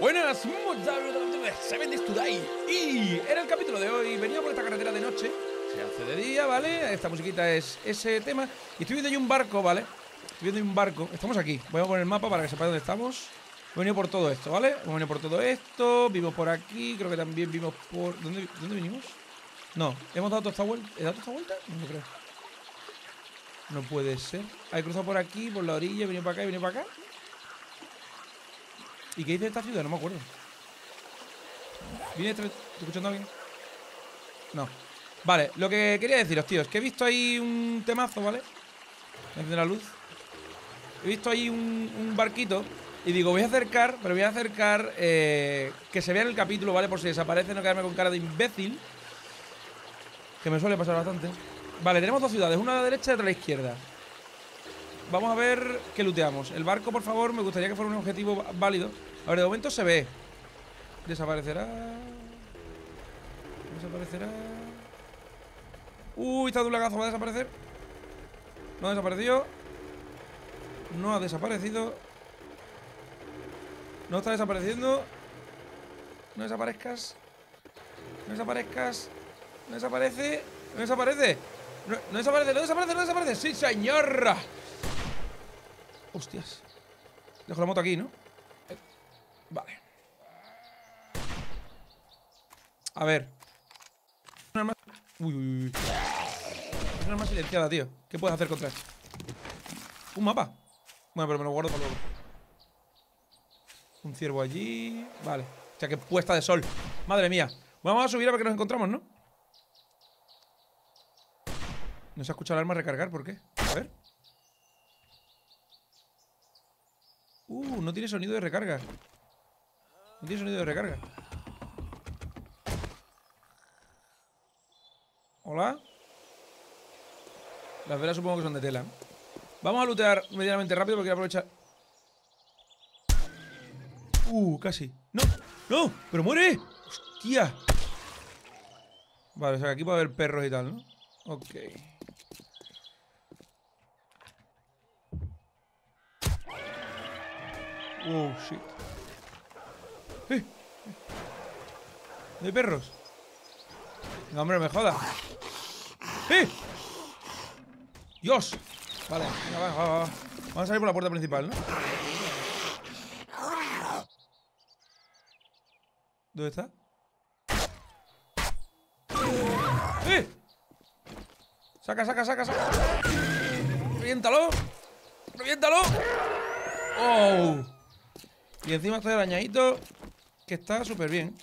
Buenas, Seven Days to Die. Y en el capítulo de hoy venía por esta carretera de noche. Se hace de día, ¿vale? Esta musiquita es ese tema. Y estoy viendo ahí un barco, ¿vale? Estoy viendo ahí un barco. Estamos aquí. Voy a poner el mapa para que sepáis dónde estamos. He venido por todo esto, ¿vale? Hemos venido por todo esto. Vimos por aquí. Creo que también vimos por... ¿Dónde vinimos? No. ¿Hemos dado toda esta vuelta? ¿He dado toda esta vuelta? No lo creo. No puede ser. He cruzado por aquí, por la orilla. He venido para acá, he venido para acá. ¿Y qué dice esta ciudad? No me acuerdo. ¿Viene escuchando a alguien? No. Vale, lo que quería deciros, tío, es que he visto ahí un temazo, ¿vale? Me enciende la luz. He visto ahí un barquito. Y digo, voy a acercar, pero voy a acercar que se vea en el capítulo, ¿vale? Por si desaparece, no quedarme con cara de imbécil. Que me suele pasar bastante. Vale, tenemos dos ciudades, una a la derecha y otra a la izquierda. Vamos a ver qué looteamos. El barco, por favor, me gustaría que fuera un objetivo válido. A ver, de momento se ve. Desaparecerá. Desaparecerá. Uy, está de un lagazo, ¿va a desaparecer? No ha desaparecido. No ha desaparecido. No está desapareciendo. No desaparezcas. No desaparezcas. No desaparece. No desaparece. No desaparece, no desaparece, no desaparece. ¡Sí, señor! Hostias. Dejo la moto aquí, ¿no? Vale. A ver. Una arma... Uy, uy, uy. Es una arma silenciada, tío. ¿Qué puedes hacer contra esto? Un mapa. Bueno, pero me lo guardo para luego. Un ciervo allí. Vale. O sea, que puesta de sol. Madre mía. Vamos a subir a ver qué nos encontramos, ¿no? No se ha escuchado el arma recargar, ¿por qué? A ver. No tiene sonido de recarga. No tiene sonido de recarga. Hola. Las velas supongo que son de tela. Vamos a lootear medianamente rápido porque quiero aprovechar. Casi. ¡No! ¡No! ¡Pero muere! ¡Hostia! Vale, o sea que aquí puede haber perros y tal, ¿no? Ok. Shit. ¿No hay perros? No, hombre, no me jodas. ¡Dios! Vale, venga, va. Vamos a salir por la puerta principal, ¿no? ¿Dónde está? Saca. ¡Reviéntalo! ¡Reviéntalo! ¡Oh! Y encima está el arañadito, que está súper bien.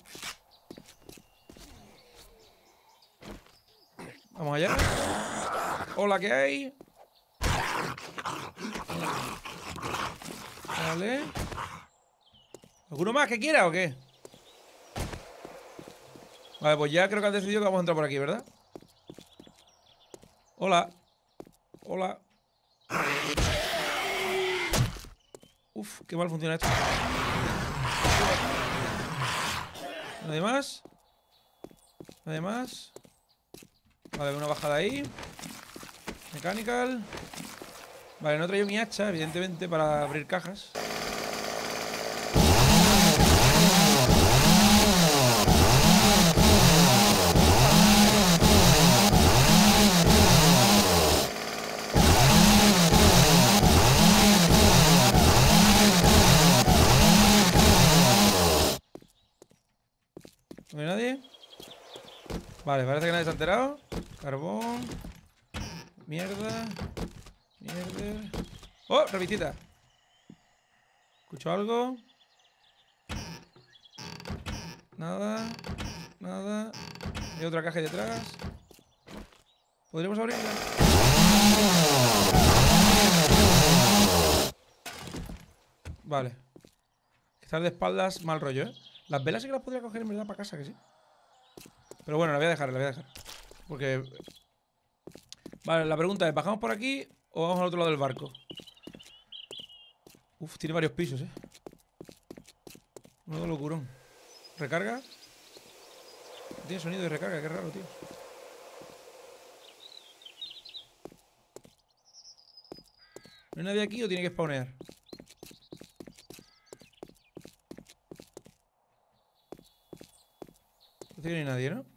Vamos allá. Hola, ¿qué hay? Vale. ¿Alguno más que quiera o qué? Vale, pues ya creo que has decidido que vamos a entrar por aquí, ¿verdad? Hola. Hola. Uf, qué mal funciona esto. ¿Nadie más? ¿Nadie más? Vale, una bajada ahí. Mechanical. Vale, no he traído mi hacha, evidentemente, para abrir cajas. ¿No hay nadie? Vale, parece que nadie se ha enterado. Carbón. Mierda. ¡Oh! Revistita. ¿Escucho algo? Nada. Hay otra caja ahí detrás. ¿Podríamos abrirla? Vale. Estar de espaldas, mal rollo, ¿eh? Las velas sí que las podría coger en verdad para casa, que sí. Pero bueno, la voy a dejar. Porque... Vale, la pregunta es, ¿bajamos por aquí o vamos al otro lado del barco? Uf, tiene varios pisos, ¿eh? Uno locurón. ¿Recarga? No tiene sonido de recarga, qué raro, tío. ¿No hay nadie aquí o tiene que spawnear? Parece que no hay nadie, ¿no?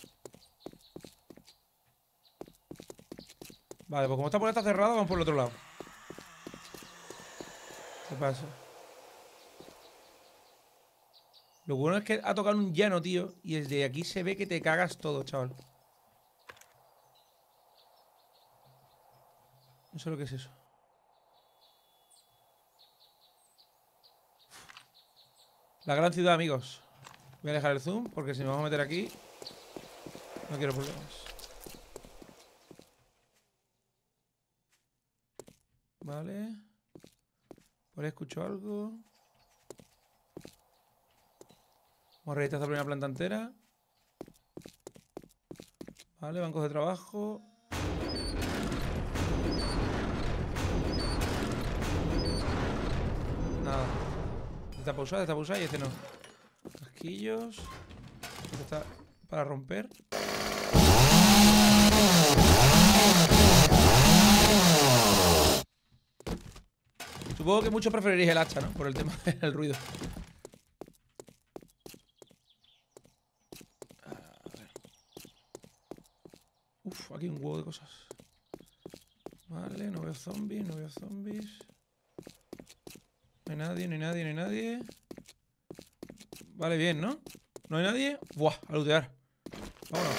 Vale, pues como esta puerta está cerrada, vamos por el otro lado. ¿Qué pasa? Lo bueno es que ha tocado un llano, tío. Y desde aquí se ve que te cagas todo, chaval. No sé lo que es eso. La gran ciudad, amigos. Voy a dejar el zoom porque si me vamos a meter aquí no quiero problemas. Vale. Por ahí escucho algo. Vamos a revisar esta primera planta entera. Vale, bancos de trabajo. Nada. Está pausada y este no. Casquillos. Este está para romper. Supongo que muchos preferiréis el hacha, ¿no? Por el tema del ruido. Uf, aquí un huevo de cosas. Vale, no veo zombies, no veo zombies. No hay nadie, no hay nadie, no hay nadie. Vale, bien, ¿no? ¿No hay nadie? Buah, a lootear. Vámonos.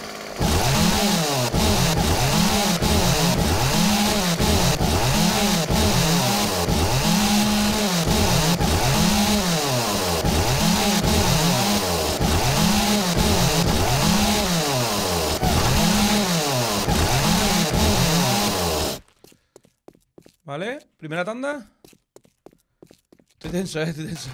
Vale, primera tanda. Estoy tenso, estoy tenso.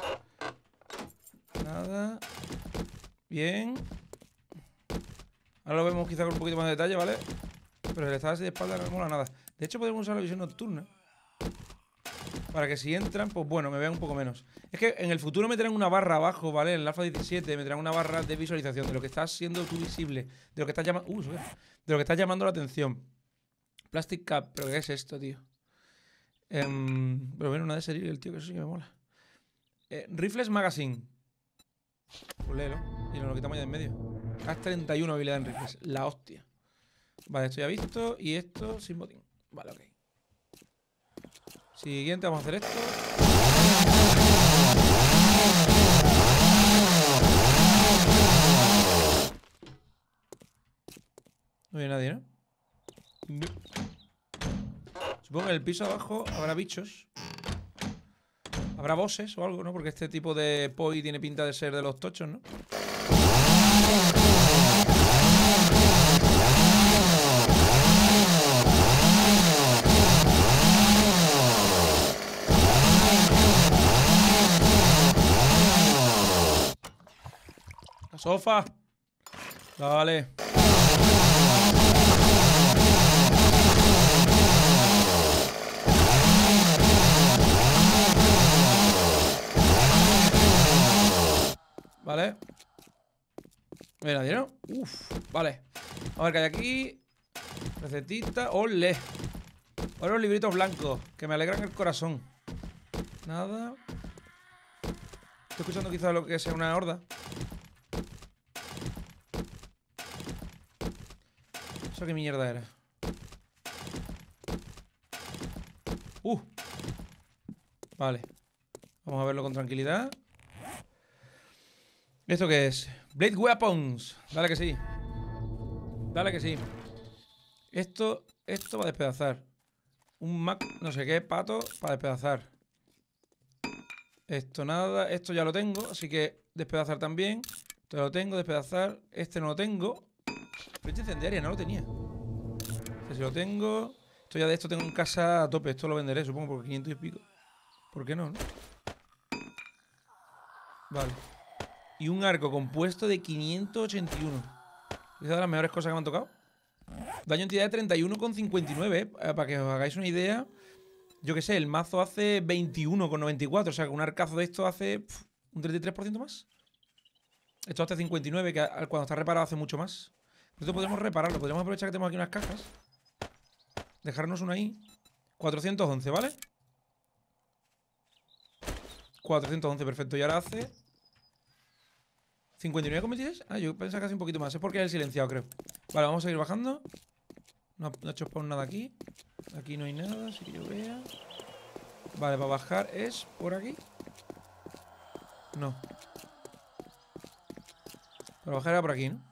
Nada. Bien. Ahora lo vemos quizá con un poquito más de detalle, ¿vale? Pero el estar así de espalda no mola nada. De hecho podemos usar la visión nocturna para que si entran, pues bueno, me vean un poco menos. Es que en el futuro me traen una barra abajo, ¿vale? En el Alpha 17 me traen una barra de visualización de lo que estás siendo tú visible. De lo que estás llamando... de lo que estás llamando la atención. Plastic Cap, ¿pero qué es esto, tío? Pero bueno, una de serie, el tío, que eso sí que me mola. Rifles Magazine. Pues léelo. Y nos lo quitamos ya de en medio. Has 31 habilidad en rifles. La hostia. Vale, esto ya visto. Y esto sin botín. Vale, ok. Siguiente, vamos a hacer esto. No hay nadie, ¿no? No. Supongo que en el piso de abajo habrá bichos. Habrá bosses o algo, ¿no? Porque este tipo de poi tiene pinta de ser de los tochos, ¿no? La sofá. Dale. Vale. No hay nadie, ¿no? Uf, vale. A ver qué hay aquí. Recetita. ¡Ole! Ahora los libritos blancos, que me alegran el corazón. Nada. Estoy escuchando quizás lo que sea una horda. ¿Eso qué mierda era? Vale. Vamos a verlo con tranquilidad. ¿Esto qué es? Blade Weapons. Dale que sí. Dale que sí. Esto va a despedazar. Un Mac, no sé qué, pato para despedazar. Esto nada. Esto ya lo tengo, así que despedazar también. Esto ya lo tengo, despedazar. Este no lo tengo. Flecha incendiaria, no lo tenía. Este sí lo tengo. Esto ya de esto tengo en casa a tope. Esto lo venderé, supongo, por 500 y pico. ¿Por qué no? Vale. Y un arco compuesto de 581. Esa es de las mejores cosas que me han tocado. Daño entidad de 31,59, para que os hagáis una idea. Yo qué sé, el mazo hace 21,94. O sea, que un arcazo de esto hace un 33% más. Esto hace 59, que cuando está reparado hace mucho más. Esto podemos repararlo. Podríamos aprovechar que tenemos aquí unas cajas. Dejarnos una ahí. 411, ¿vale? 411, perfecto. Y ahora hace 59,26. Ah, yo pensaba casi un poquito más. Es porque es el silenciado, creo. Vale, vamos a seguir bajando. No ha hecho spawn nada aquí. Aquí no hay nada, así que yo vea. Vale, para bajar es por aquí. No. Para bajar era por aquí, ¿no?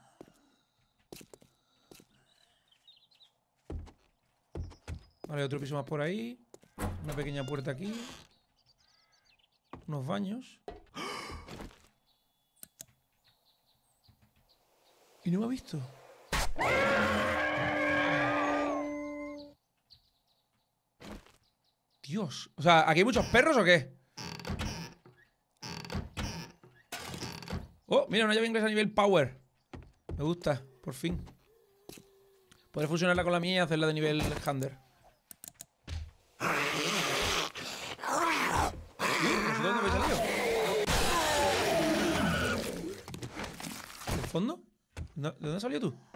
Vale, otro piso más por ahí. Una pequeña puerta aquí. Unos baños. Y no me ha visto. Dios. O sea, ¿aquí hay muchos perros o qué? Oh, mira, una llave inglesa a nivel power. Me gusta, por fin. Poder fusionarla con la mía y hacerla de nivel Hunter. No sé de dónde habéis salido. ¿Del fondo? ¿De dónde has salido tú?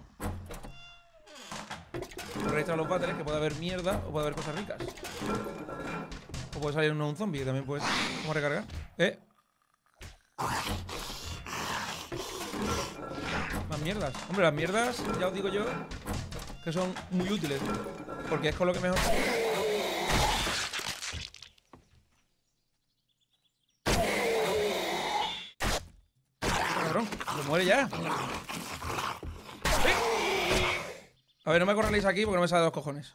Registra los váteres, que puede haber mierda o puede haber cosas ricas. O puede salir un zombie, que también puedes. ¿Cómo recargar? Más mierdas. Hombre, las mierdas, ya os digo yo, que son muy útiles. Porque es con lo que mejor. Cabrón, se muere ya. A ver, no me corraléis aquí porque no me sale de los cojones.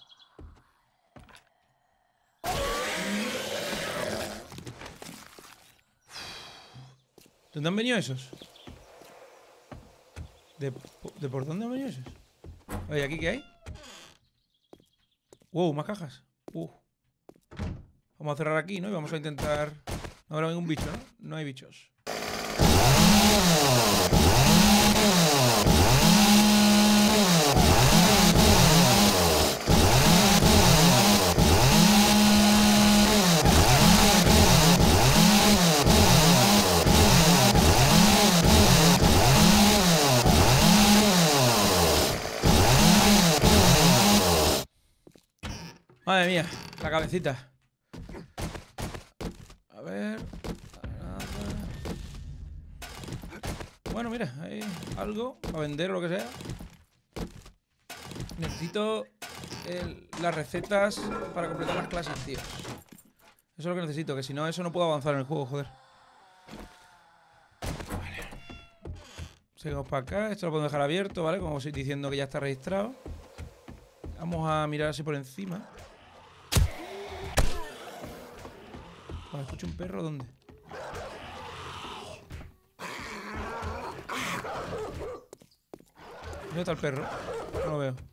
¿Dónde han venido esos? ¿De por dónde han venido esos? Oye, ¿aquí qué hay? Wow, más cajas. Vamos a cerrar aquí, ¿no? Y vamos a intentar... No habrá ningún bicho, ¿no? No hay bichos. Madre mía, la cabecita. A ver... Nada. Bueno, mira, hay algo para vender o lo que sea. Necesito las recetas para completar las clases, tío. Eso es lo que necesito, que si no, eso no puedo avanzar en el juego, joder. Vale. Seguimos para acá. Esto lo podemos dejar abierto, ¿vale? Como os estoy diciendo que ya está registrado. Vamos a mirar así por encima. Vale, escucho un perro, ¿dónde? ¿Dónde está el perro? No lo veo.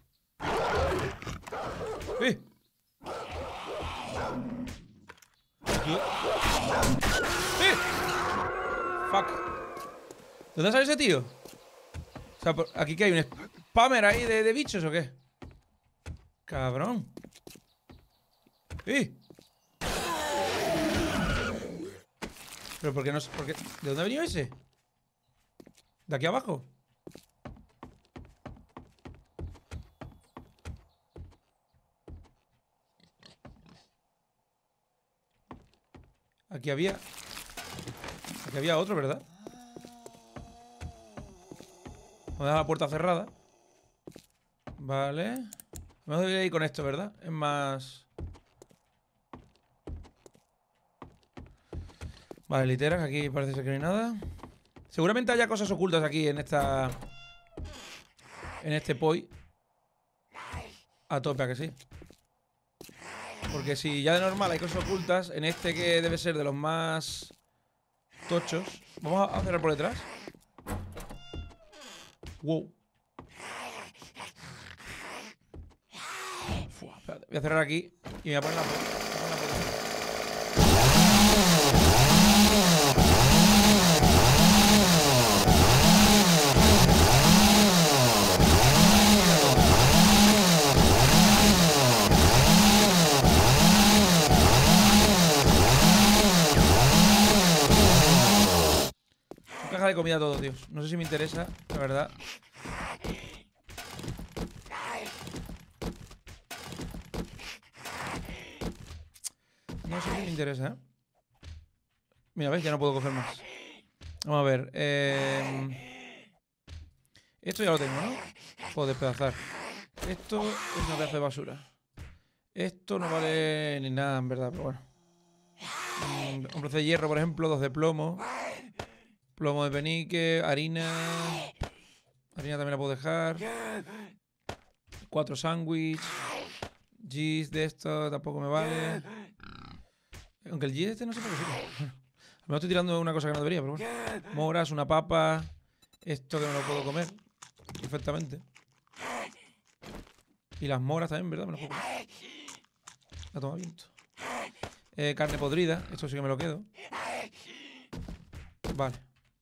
¡Eh! ¡Eh! Fuck. ¿Dónde sale ese tío? O sea, ¿aquí que hay? ¿Un spammer ahí de bichos o qué? Cabrón. ¡Eh! ¿Pero por qué no? ¿De dónde ha venido ese? ¿De aquí abajo? Aquí había otro, ¿verdad? Vamos a dejar la puerta cerrada. Vale. Vamos a ir con esto, ¿verdad? Es más... Vale, literas, aquí parece ser que no hay nada. Seguramente haya cosas ocultas aquí en esta... En este poi. A tope, ¿a que sí? Porque si ya de normal hay cosas ocultas, en este que debe ser de los más tochos. Vamos a cerrar por detrás. Wow. Espérate, voy a cerrar aquí y me voy a poner la puerta. Caja de comida todo, tíos. No sé si me interesa, la verdad. No sé si me interesa, ¿eh? Mira, ¿ves? Ya no puedo coger más. Vamos a ver. Esto ya lo tengo, ¿no? Puedo despedazar. Esto es una pedazo de basura. Esto no vale ni nada, en verdad, pero bueno. Un trozo de hierro, por ejemplo, 2 de plomo. Plomo de penique, harina. Harina también la puedo dejar. 4 sándwiches. Gis de esto tampoco me vale. Aunque el gis este no sé por qué sirve. A lo mejor estoy tirando una cosa que no debería, pero bueno. Moras, una papa. Esto que me lo puedo comer perfectamente. Y las moras también, ¿verdad? Me las puedo comer. La toma viento. Carne podrida. Esto sí que me lo quedo. Vale.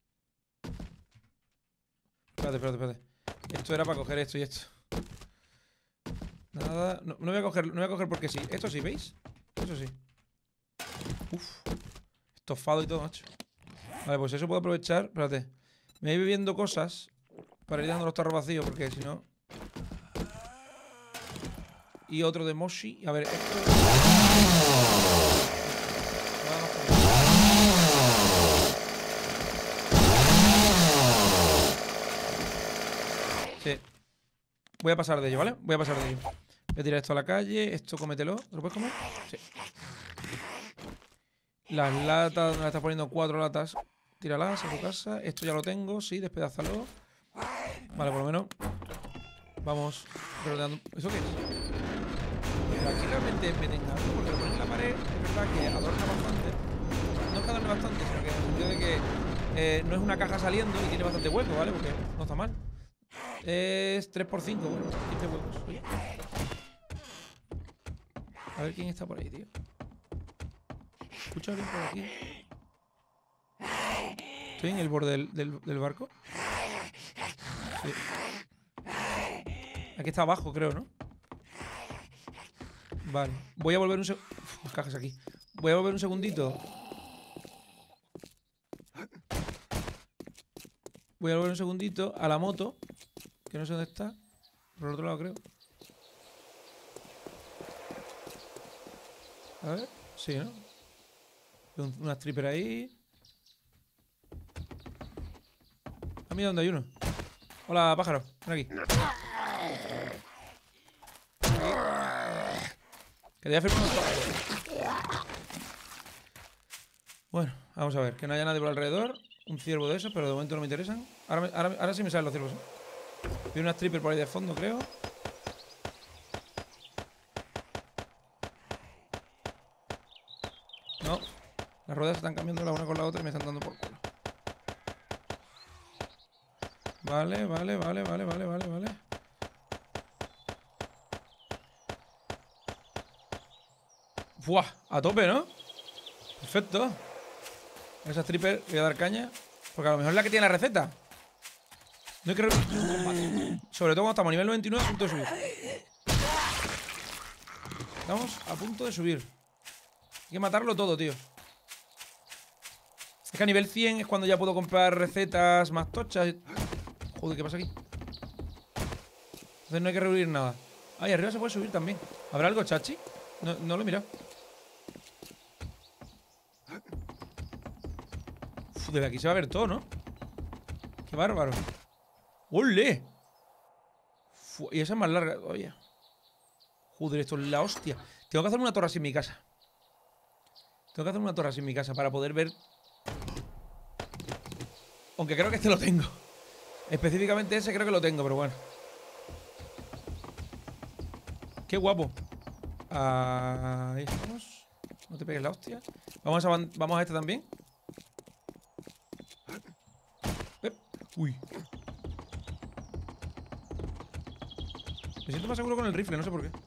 Espérate. Esto era para coger esto y esto. Nada. No voy a coger porque sí. Esto sí, ¿veis? Eso sí. Uf. Estofado y todo, macho. Vale, pues eso puedo aprovechar. Espérate. Me voy bebiendo cosas para ir dejando los tarros vacíos, porque si no. Y otro de Moshi. A ver, esto. Sí. Voy a pasar de ello, ¿vale? Voy a pasar de ello. Voy a tirar esto a la calle. Esto cómetelo. ¿Te lo puedes comer? Sí. Las latas, donde me estás poniendo 4 latas. Tíralas a tu casa. Esto ya lo tengo, sí, despedázalo. Vale, por lo menos. Vamos rodeando. ¿Eso qué es? Pero aquí realmente me tenga algo, porque lo ponen en la pared. Es verdad que adorna bastante. No es que adorne bastante, sino que en el sentido de que no es una caja saliendo y tiene bastante hueco, ¿vale? Porque no está mal. Es 3×5, bueno, 15 huecos. Oye. A ver quién está por ahí, tío. ¿Escucha alguien por aquí? ¿Estoy en el borde del barco? Sí. Aquí está abajo, creo, ¿no? Vale. Voy a volver un segundo. Cajas aquí. Voy a volver un segundito. Voy a volver un segundito a la moto. Que no sé dónde está. Por el otro lado, creo. A ver. Sí, ¿no? Una stripper ahí. Ah, mira dónde hay uno. Hola, pájaro. Ven aquí. Que te voy a hacer un... Bueno, vamos a ver. Que no haya nadie por alrededor. Un ciervo de esos, pero de momento no me interesan. Ahora sí me salen los ciervos, ¿eh? Veo una stripper por ahí de fondo, creo. No. Las ruedas se están cambiando la una con la otra y me están dando por culo. Vale. ¡Buah! A tope, ¿no? Perfecto. Esa stripper voy a dar caña. Porque a lo mejor es la que tiene la receta. No hay que repetir un combate. Sobre todo cuando estamos a nivel 99 a punto de subir. Estamos a punto de subir. Hay que matarlo todo, tío. Es que a nivel 100 es cuando ya puedo comprar recetas más tochas. Joder, ¿qué pasa aquí? Entonces no hay que reunir nada. Ahí arriba se puede subir también. ¿Habrá algo, chachi? No lo he mirado. Uf, desde aquí se va a ver todo, ¿no? Qué bárbaro. ¡Ole! Y esa es más larga. Oye. Joder, esto es la hostia. Tengo que hacer una torre así en mi casa. Para poder ver. Aunque creo que este lo tengo. Específicamente ese creo que lo tengo, pero bueno. Qué guapo. Ahí estamos. No te pegues la hostia. Vamos a este también. Uy. Me siento más seguro con el rifle, no sé por qué.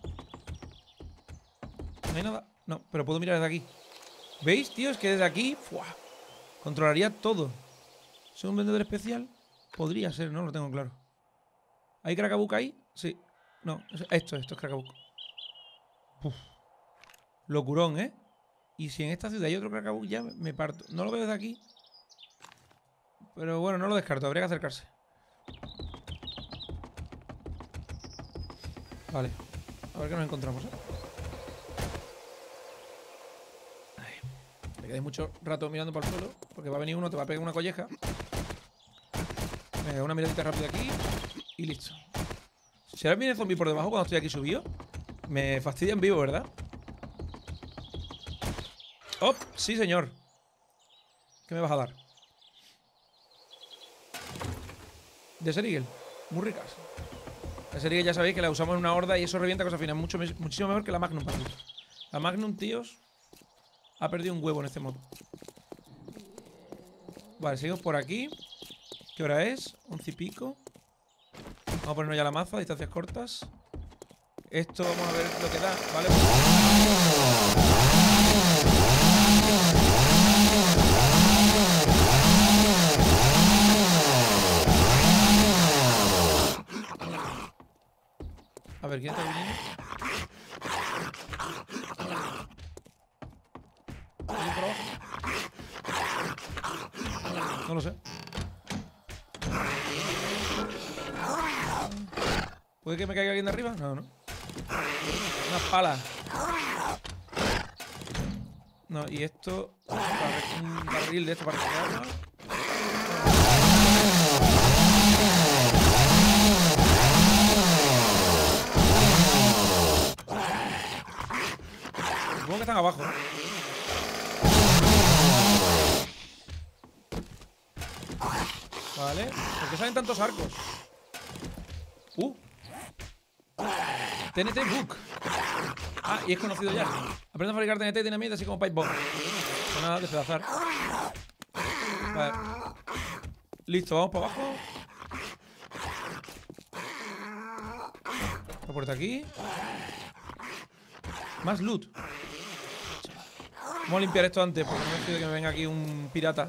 No hay nada. No, pero puedo mirar desde aquí. ¿Veis, tío? Es que desde aquí controlaría todo. ¿Soy un vendedor especial? Podría ser, no lo tengo claro. ¿Hay Cracabuc ahí? Sí. No, esto es Cracabuc. Uf. Locurón, ¿eh? Y si en esta ciudad hay otro Cracabuc ya me parto. No lo veo desde aquí. Pero bueno, no lo descarto, habría que acercarse. Vale. A ver qué nos encontramos, ¿eh? Me quedé mucho rato mirando para el suelo. porque va a venir uno, te va a pegar una colleja. Venga, una miradita rápida aquí y listo. Si ahora viene zombie por debajo cuando estoy aquí subido, me fastidia en vivo, ¿verdad? ¡Oh! Sí, señor. ¿Qué me vas a dar? De Serigel. Muy ricas. La Serigel ya sabéis que la usamos en una horda y eso revienta cosas finas. Muchísimo mejor que la Magnum, para ti. La Magnum, tíos, ha perdido un huevo en este modo. Vale, seguimos por aquí. ¿Qué hora es? 11 y pico. Vamos a ponernos ya la maza, distancias cortas. Esto vamos a ver lo que da, ¿vale? A ver, ¿quién está viniendo? ¿Alguien por abajo? No lo sé. ¿Puede que me caiga alguien de arriba? No, no. Una pala. No, y esto... Un barril de esto para cargarlo. Supongo que están abajo. Vale. ¿Por qué salen tantos arcos? TNT Book. Ah, y es conocido ya. Aprende a fabricar TNT y dinamita así como pipe bomb. Pues nada, despedazar. Vale. Listo, vamos para abajo. La puerta aquí. Más loot. Vamos a limpiar esto antes porque no me fío de que me venga aquí un pirata.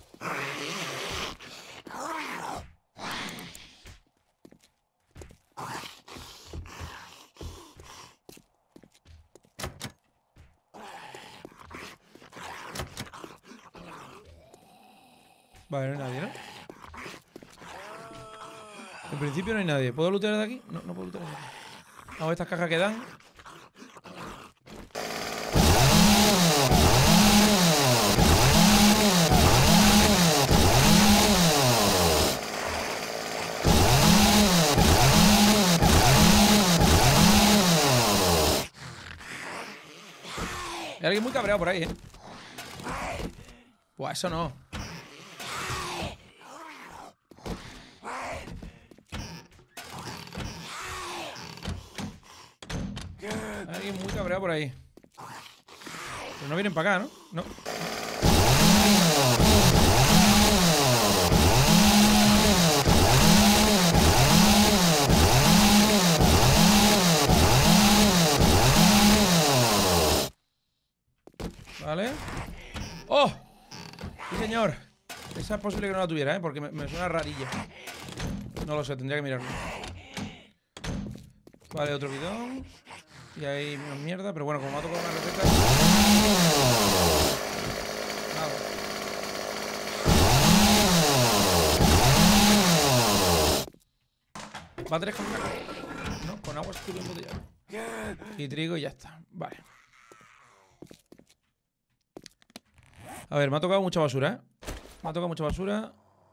Vale, no hay nadie, ¿no? En principio no hay nadie. ¿Puedo lootear de aquí? No, no puedo lootear de aquí. Vamos a ver estas cajas que dan. Hay alguien muy cabreado por ahí, ¿eh? Buah, eso no. Hay alguien muy cabreado por ahí. Pero no vienen para acá, ¿no? No. Vale. ¡Oh! Sí, señor. Esa es posible que no la tuviera, ¿eh? Porque me suena rarilla. No lo sé, tendría que mirarlo. Vale, otro bidón. Y ahí una mierda, pero bueno, como me ha tocado una receta. Nada. ¿Va 3 con agua? No, con agua estoy embotellado. Y trigo y ya está. Vale. A ver, me ha tocado mucha basura, ¿eh? Me ha tocado mucha basura.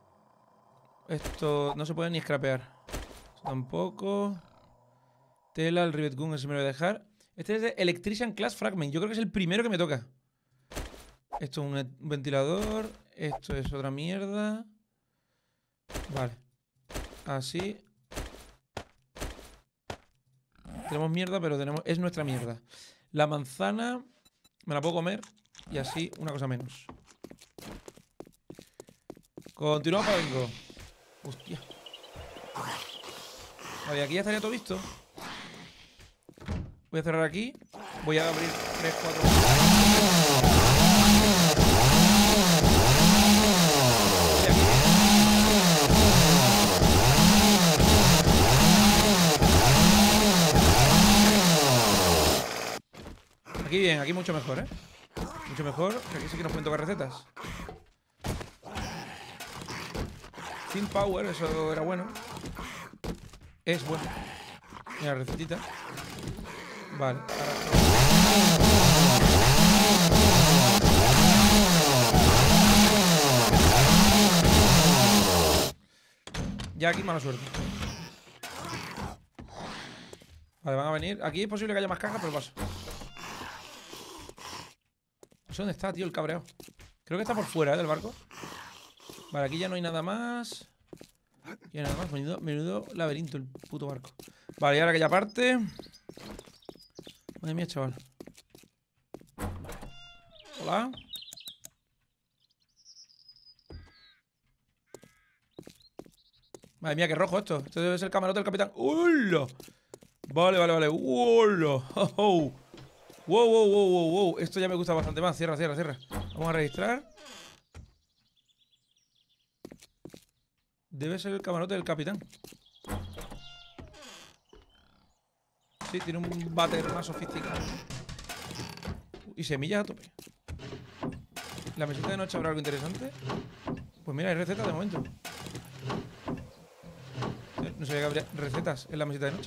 Esto no se puede ni scrapear. Esto tampoco. Tela, el Rivet Gun, ese me lo voy a dejar. Este es de Electrician Class Fragment. Yo creo que es el primero que me toca. Esto es un ventilador. Esto es otra mierda. Vale. Así. Tenemos mierda, pero es nuestra mierda. La manzana me la puedo comer. Y así, una cosa menos. Continuamos para bingo. Hostia. Vale, aquí ya estaría todo visto. Voy a cerrar aquí. Voy a abrir 3, 4. Aquí bien, aquí mucho mejor, ¿eh? Mucho mejor, que aquí sí que nos pueden tocar recetas. Team Power, eso era bueno. Es bueno. Mira, recetita. Vale, ahora... Ya aquí mala suerte. Vale, van a venir. Aquí es posible que haya más cajas, pero paso. No sé dónde está, tío, el cabreado. Creo que está por fuera, del barco. Vale, aquí ya no hay nada más. Y nada más, menudo laberinto el puto barco. Vale, y ahora aquella parte. Madre mía, chaval. Hola. Madre mía, qué rojo esto. Esto debe ser el camarote del capitán. ¡Hola! Vale, vale, vale. ¡Hola! ¡Wow! ¡Wow, wow, wow, wow, wow! Esto ya me gusta bastante más. Cierra, cierra, cierra. Vamos a registrar. Debe ser el camarote del capitán. Sí, tiene un váter más sofisticado. Y semillas a tope. ¿La mesita de noche habrá algo interesante? Pues mira, hay recetas de momento. No sabía que habría recetas en la mesita de noche.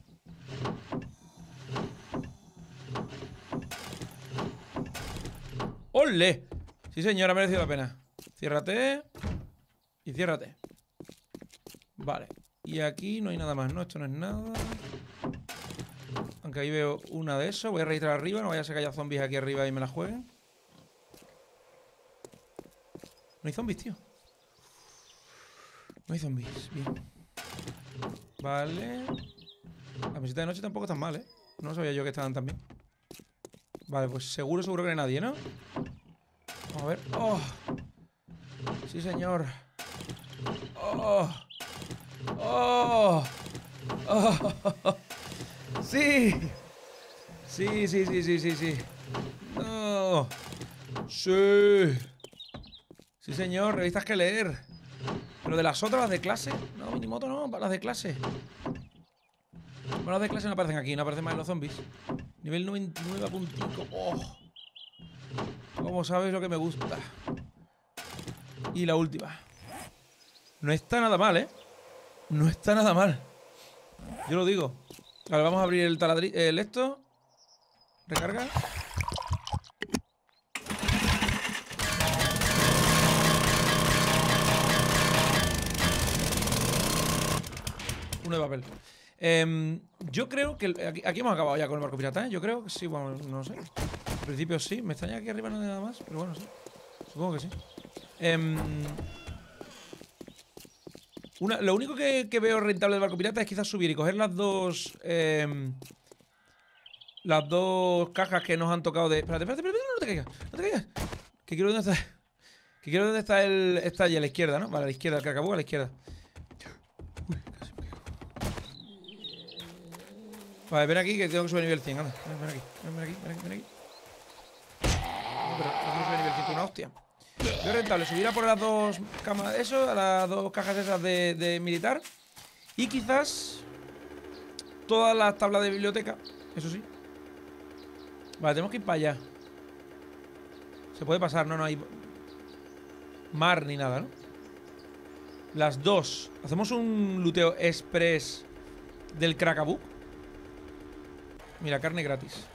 ¡Ole! Sí, señor, ha merecido la pena. Ciérrate. Y ciérrate. Vale. Y aquí no hay nada más, ¿no? Esto no es nada. Aunque ahí veo una de esos. Voy a registrar arriba. No vaya a ser que haya zombies aquí arriba y me la jueguen. No hay zombies, tío. No hay zombies. Bien. Vale. La mesita de noche tampoco está mal, ¿eh? No sabía yo que estaban tan bien. Vale, pues seguro que no hay nadie, ¿no? Vamos a ver. ¡Oh! Sí, señor. ¡Oh! ¡Oh! ¡Oh! ¡Sí! Sí, sí, sí, sí, sí, sí. ¡No! ¡Sí! Sí, señor. Revistas que leer. Pero de las otras, las de clase. No, Minimoto no, las de clase. Bueno, las de clase no aparecen aquí, no aparecen más en los zombies. Nivel 99 a puntico. ¡Oh! Como sabes lo que me gusta. Y la última. No está nada mal, ¿eh? No está nada mal. Yo lo digo. Vale, vamos a abrir el taladrillo. Esto. Recarga. Uno de papel. Yo creo que aquí hemos acabado ya con el barco pirata, ¿eh? Yo creo que sí, bueno, no sé. Al principio sí. Me extraña que aquí arriba no hay nada más, pero bueno, sí. Supongo que sí. Lo único que veo rentable del barco pirata es quizás subir y coger las dos cajas que nos han tocado de... Espérate, espérate, espérate, no te caigas, no te caigas. Que quiero dónde está. Que quiero dónde está el... Está allí a la izquierda, ¿no? Vale, a la izquierda, el cacabú a la izquierda. Uy, casi me caigo. Vale, ven aquí que tengo que subir a nivel 100, anda. Ven aquí, ven aquí, ven aquí. No, pero no quiero subir a nivel 100, una hostia. Veo rentable subir a por las dos camas, eso, a las dos cajas esas de militar. Y quizás todas las tablas de biblioteca, eso sí. Vale, tenemos que ir para allá. Se puede pasar, no hay mar ni nada, ¿no? Las dos. Hacemos un luteo express del Crackabook. Mira, carne gratis.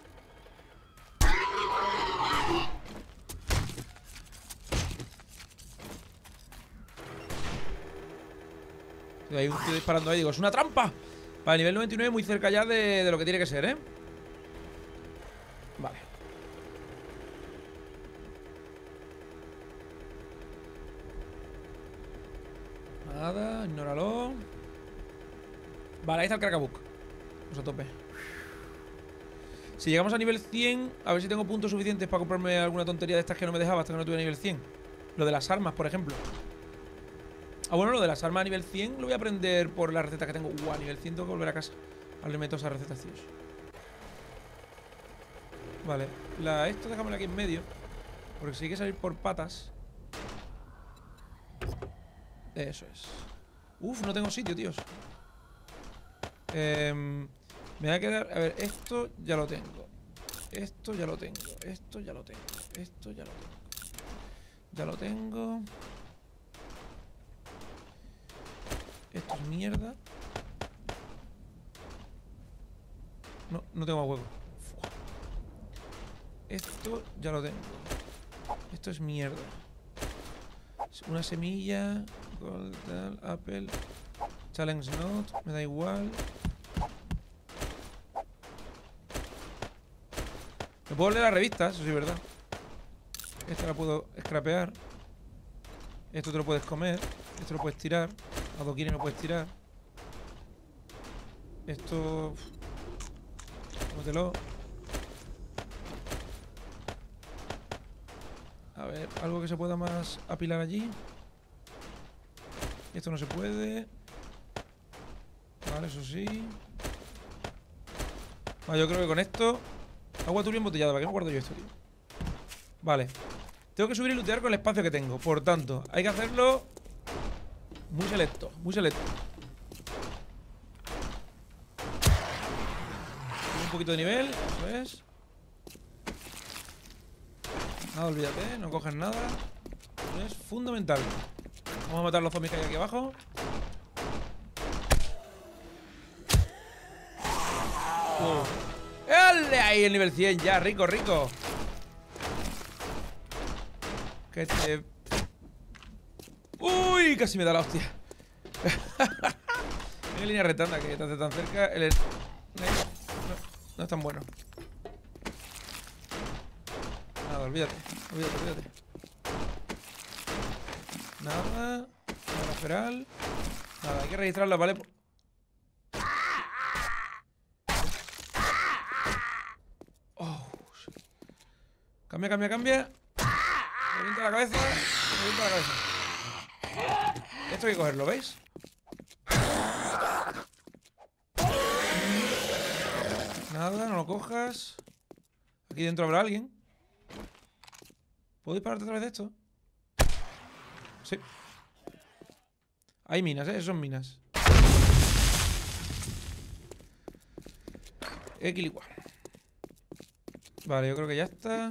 Hay un tío disparando ahí, digo, es una trampa. Vale, nivel 99 muy cerca ya de lo que tiene que ser, ¿eh? Vale. Nada, ignóralo. Vale, ahí está el Crackabook. Vamos a tope. Si llegamos a nivel 100, a ver si tengo puntos suficientes para comprarme alguna tontería de estas que no me dejaba hasta que no tuve nivel 100. Lo de las armas, por ejemplo. Ah, bueno, lo de las armas a nivel 100 lo voy a aprender por la receta que tengo. A nivel 100 tengo que volver a casa. Ahora le meto esas recetas, tíos. Vale, esto déjamelo aquí en medio. Porque si hay que salir por patas. Eso es. Uf, no tengo sitio, tíos. Me voy a quedar... A ver, esto ya lo tengo. Esto ya lo tengo. Esto ya lo tengo. Esto ya lo tengo. Ya lo tengo. Esto es mierda. No, no tengo más huevo. Esto ya lo tengo. Esto es mierda. Una semilla. Gold, tal, Apple. Challenge Note. Me da igual. Me puedo leer la revista, eso sí es verdad. Esta la puedo scrapear. Esto te lo puedes comer. Esto lo puedes tirar. Adoquines lo puedes tirar. Esto... Cómetelo. A ver, algo que se pueda más apilar allí. Esto no se puede. Vale, eso sí. Vale, yo creo que con esto... Agua turbia embotellada, ¿para qué me guardo yo esto, tío? Vale. Tengo que subir y lootear con el espacio que tengo. Por tanto, hay que hacerlo muy selecto, muy selecto. Un poquito de nivel, eso es. Nada, olvídate, no coges nada. Eso es fundamental. Vamos a matar a los zombies que hay aquí abajo. ¡Dale ahí el nivel 100 ya! ¡Rico, rico! Que te... ¡Uy! Casi me da la hostia. En línea recta, que te hace tan cerca. No es tan bueno. Nada, olvídate. Olvídate. Nada. Nada feral. Nada, hay que registrarla, ¿vale? Oh, cambia. Me revienta la cabeza. Esto hay que cogerlo, ¿veis? Nada, no lo cojas. Aquí dentro habrá alguien. ¿Puedo dispararte a través de esto? Sí. Hay minas, ¿eh? Son minas. Equilibrio. Vale, yo creo que ya está.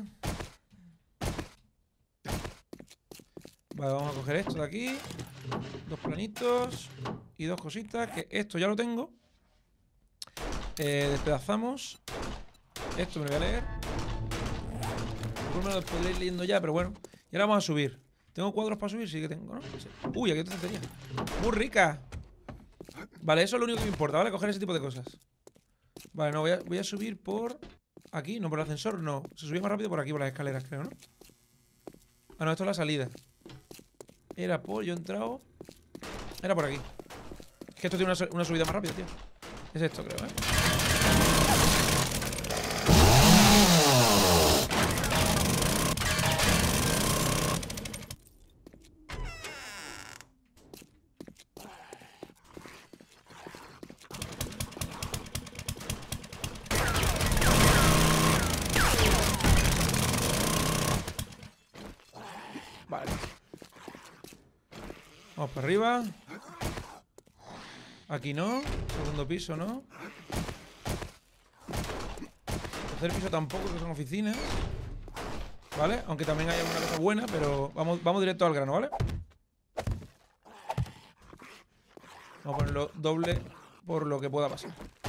Vale, vamos a coger esto de aquí. 2 planitos. Y 2 cositas. Que esto ya lo tengo. Despedazamos. Esto me lo voy a leer. Me lo podré ir leyendo ya, pero bueno. Y ahora vamos a subir. ¿Tengo cuadros para subir? Sí que tengo, ¿no? Sí. Uy, aquí hay otra tontería. ¡Muy rica! Vale, eso es lo único que me importa, ¿vale? Coger ese tipo de cosas. Vale, no, voy a subir por... Aquí, no por el ascensor, no. Se subía más rápido por aquí, por las escaleras, creo, ¿no? Ah, no, esto es la salida. Era por... Yo he entrado... Era por aquí. Es que esto tiene una subida más rápida, tío. Es esto, creo, ¿eh? Vale. Vamos para arriba. Aquí no. Segundo piso, ¿no? Tercer piso tampoco, que son oficinas. ¿Vale? Aunque también hay alguna cosa buena, pero vamos directo al grano, ¿vale? Vamos a ponerlo doble por lo que pueda pasar.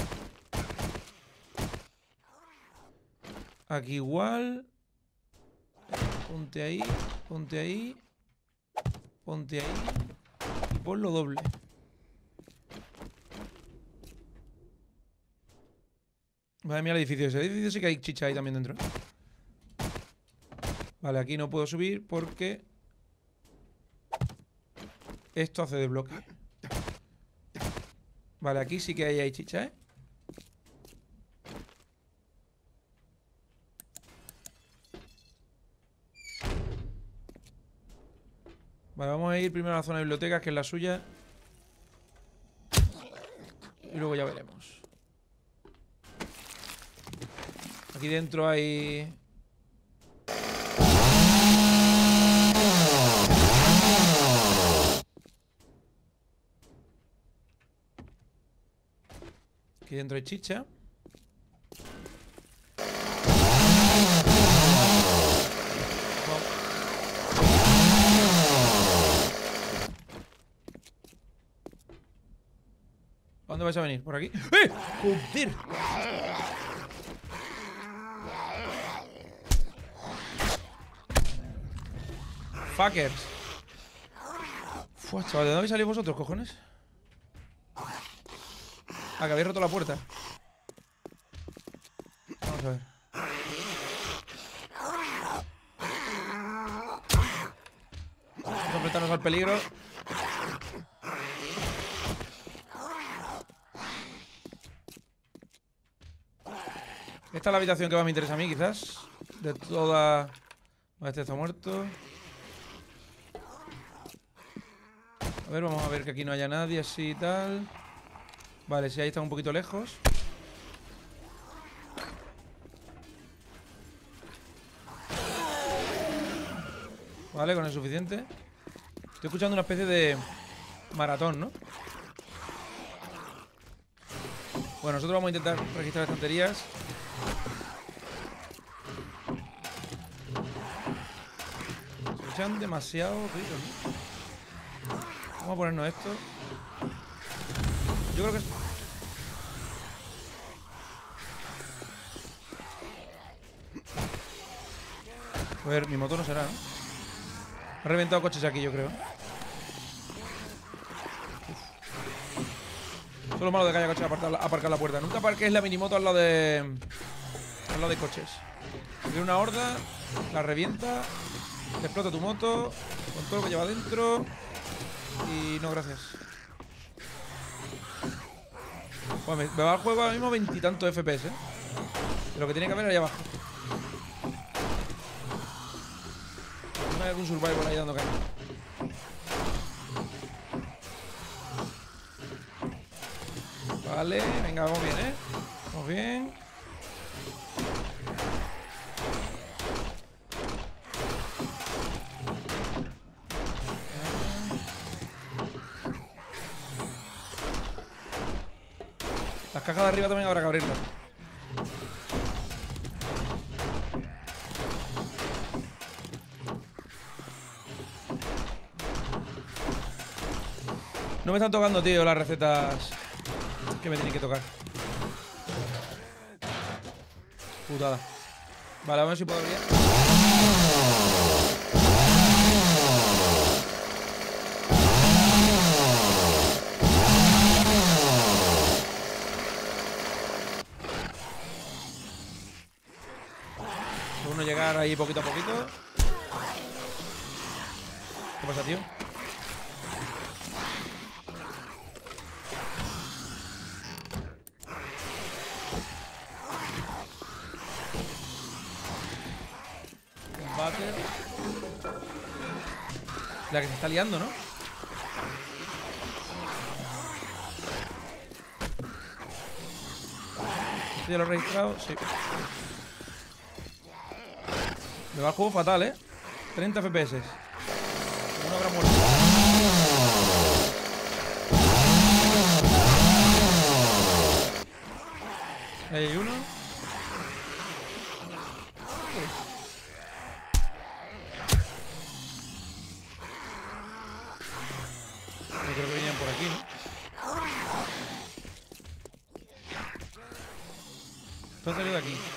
Aquí igual. Ponte ahí, ponte ahí. Ponte ahí. Y ponlo doble. Madre mía el edificio ese. El edificio sí que hay chicha ahí también dentro. Vale, aquí no puedo subir porque esto hace de bloque. Vale, aquí sí que hay chicha, ¿eh? Vale, vamos a ir primero a la zona de bibliotecas, que es la suya. Y luego ya veremos. Aquí dentro hay... Aquí dentro hay chicha. ¿A dónde vais a venir? ¿Por aquí? ¡Eh! ¡Joder! Fuckers. Fua, chaval, ¿de dónde habéis salido vosotros, cojones? Ah, que habéis roto la puerta. Vamos a ver. Vamos a enfrentarnos al peligro. Esta es la habitación que más me interesa a mí, quizás. De toda... Vale, este está muerto. A ver, vamos a ver que aquí no haya nadie, así y tal. Vale, sí, ahí está un poquito lejos. Vale, con el suficiente. Estoy escuchando una especie de maratón, ¿no? Bueno, nosotros vamos a intentar registrar estanterías. Se escuchan demasiado ruidos, ¿no? Vamos a ponernos esto. Yo creo que es... A ver, mi moto no será, ¿no? Ha reventado coches aquí, yo creo. Eso es lo malo de que haya coches aparcar la puerta. Nunca aparques la minimoto al lado de coches. Viene una horda, la revienta, te explota tu moto con todo lo que lleva dentro. Y no, gracias. Bueno, me va el juego ahora mismo 20 y tantos FPS, ¿eh? De lo que tiene que haber ahí abajo. No hay algún survival ahí dando caña. Vale, venga, vamos bien, ¿eh? Vamos bien. Las cajas de arriba también habrá que abrirlas. No me están tocando, tío, las recetas que me tienen que tocar. Putada. Vale, a ver si puedo abrir. Uno llegar ahí poquito a poquito. ¿Qué pasa, tío? La que se está liando, ¿no? ¿Esto ya lo he registrado? Sí. Me va el juego fatal, ¿eh? 30 FPS. Uno habrá muerto. Ahí hay uno. Yo creo que venían por aquí, ¿no? Esto ha salido de aquí.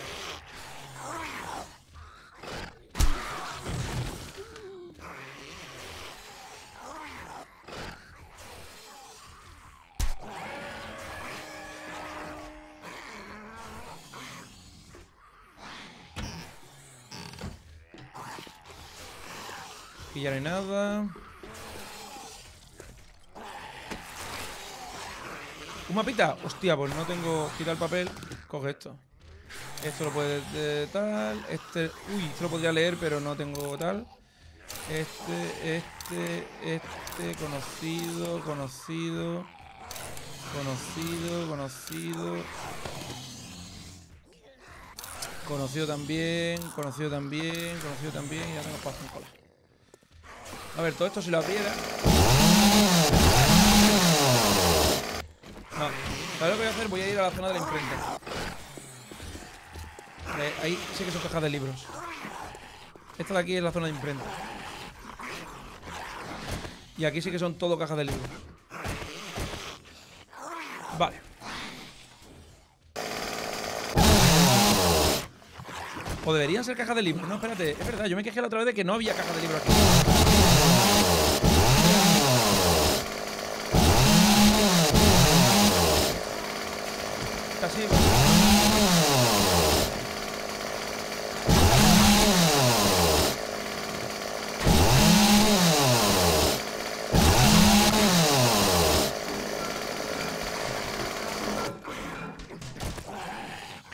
Aquí ya no hay nada. ¿Un mapita? Hostia, pues no tengo... Quita el papel. Coge esto. Esto lo puedes tal. Este... Uy, esto lo podría leer, pero no tengo tal. Este... Conocido, conocido. Conocido, conocido. Conocido también. Conocido también. Conocido también. Y ya tengo paso en cola. A ver, todo esto si lo abriera... No, ¿sabes lo que voy a hacer? Voy a ir a la zona de la imprenta. Ahí sí que son cajas de libros. Esta de aquí es la zona de imprenta. Y aquí sí que son todo cajas de libros. Vale. O deberían ser cajas de libros. No, espérate, es verdad, yo me quejé la otra vez de que no había cajas de libros aquí.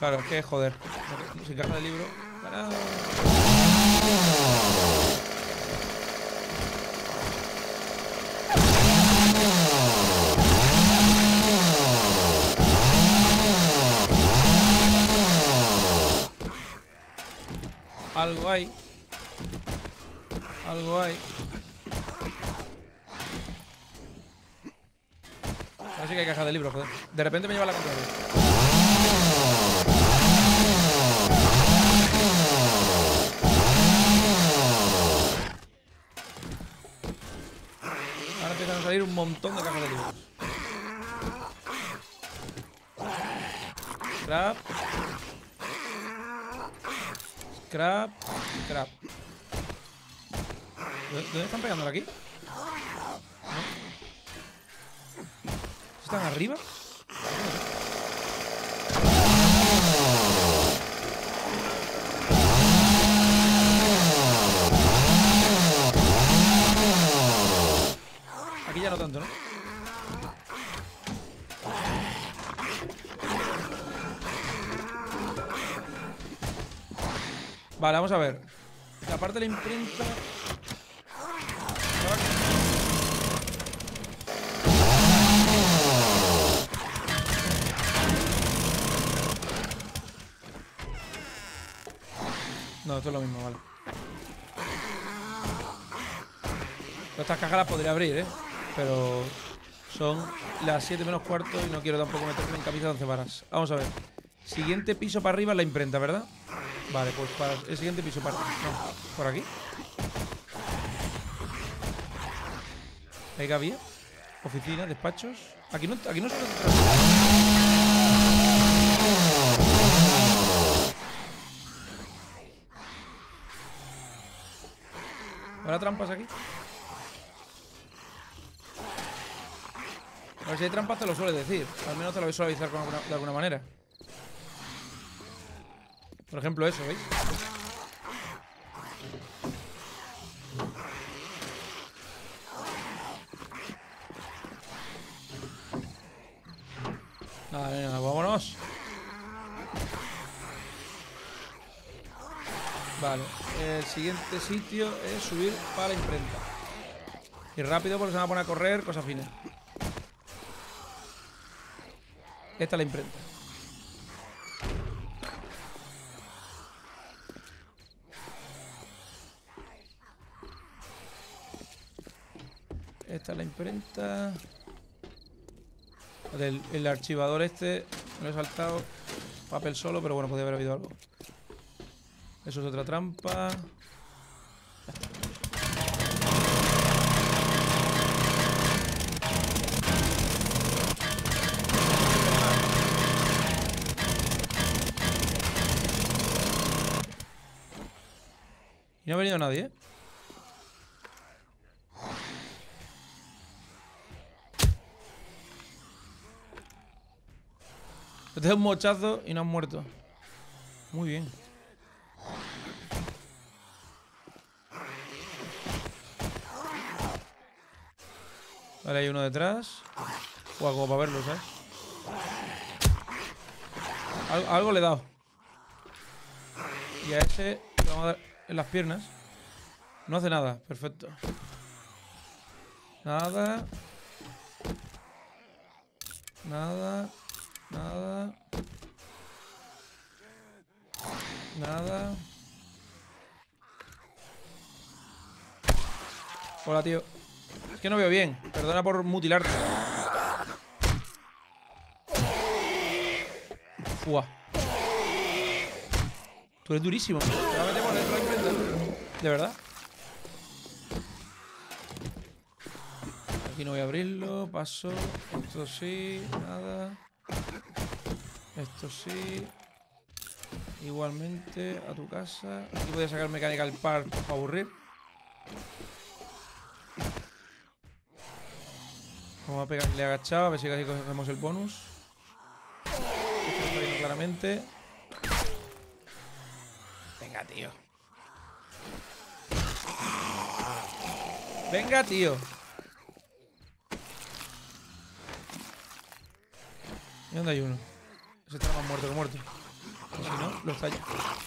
Claro, es que joder. Sin caja de libro. ¡Para! Algo hay. Algo hay. Así que hay caja de libros, joder. De repente me lleva la contraria. Ahora empiezan a salir un montón de cajas de libros. Scrap. Scrap. Scrap. ¿Dónde están pegando aquí? ¿No? ¿Están arriba? Aquí ya no tanto, ¿no? Vale, vamos a ver. La parte de la imprenta. No, esto es lo mismo, vale. Estas cajas las podría abrir, ¿eh? Pero son las 7 menos cuarto y no quiero tampoco meterme en camisa de 11 varas. Vamos a ver. Siguiente piso para arriba es la imprenta, ¿verdad? Vale, pues para el siguiente piso para arriba. No, por aquí. Ahí había. Oficina, despachos. Aquí no se encuentra. ¿Habrá trampas aquí? A ver si hay trampas te lo suele decir. Al menos te lo voy a suavizar de alguna manera. Por ejemplo eso, ¿veis? Nada, venga, vámonos. Vale, el siguiente sitio es subir para la imprenta. Y rápido porque se van a poner a correr, cosas finas. Esta es la imprenta. Esta es la imprenta. El archivador este me lo he saltado. Papel solo, pero bueno, podría haber habido algo. Eso es otra trampa. Y no ha venido nadie, ¿eh? Te da un mochazo y no has muerto. Muy bien. Vale, hay uno detrás. O algo para verlo, ¿sabes? Algo le he dado. Y a ese le vamos a dar en las piernas. No hace nada, perfecto. Nada. Nada. Nada. Nada. Hola, tío. Es que no veo bien. Perdona por mutilarte. Fua. Tú eres durísimo. Te va a meter por dentro la imprenta. De verdad. Aquí no voy a abrirlo. Paso. Esto sí. Nada. Esto sí. Igualmente. A tu casa. Aquí voy a sacar Mechanical Park para aburrir. Vamos a pegarle agachado. A ver si casi cogemos el bonus. Esto está viendo claramente. Venga, tío. Venga, tío. ¿Y dónde hay uno? Ese está más muerto que muerto. Y si no, lo estalla.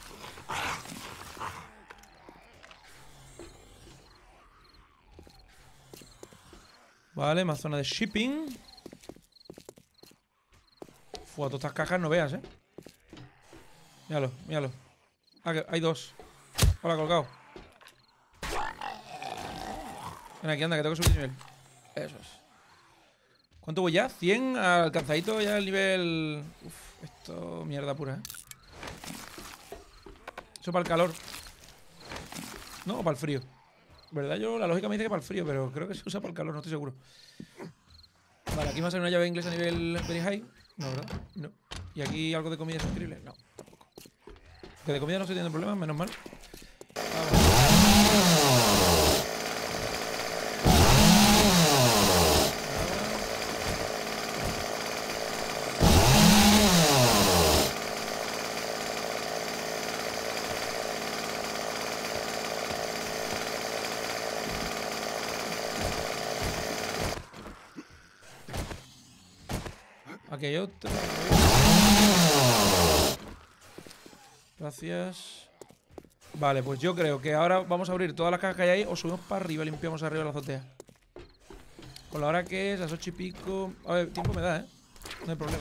Vale, más zona de shipping. Fua, todas estas cajas no veas, Míralo, míralo. Ah, que hay dos. Hola, colgado. Ven aquí, anda, que tengo que subir de nivel. Eso es. ¿Cuánto voy ya? 100, alcanzadito ya el nivel... Uf, esto mierda pura, Eso para el calor. No, o para el frío. ¿Verdad? Yo, la lógica me dice que para el frío, pero creo que se usa para el calor, no estoy seguro. Vale, aquí me va a salir una llave inglesa a nivel very high. No, ¿verdad? No. ¿Y aquí algo de comida suscribible? No, tampoco. Que de comida no estoy teniendo problemas, menos mal. Aquí hay otra. Gracias. Vale, pues yo creo que ahora vamos a abrir todas las cajas que hay ahí o subimos para arriba, limpiamos arriba la azotea. Con la hora que es, las 8 y pico. A ver, tiempo me da, no hay problema.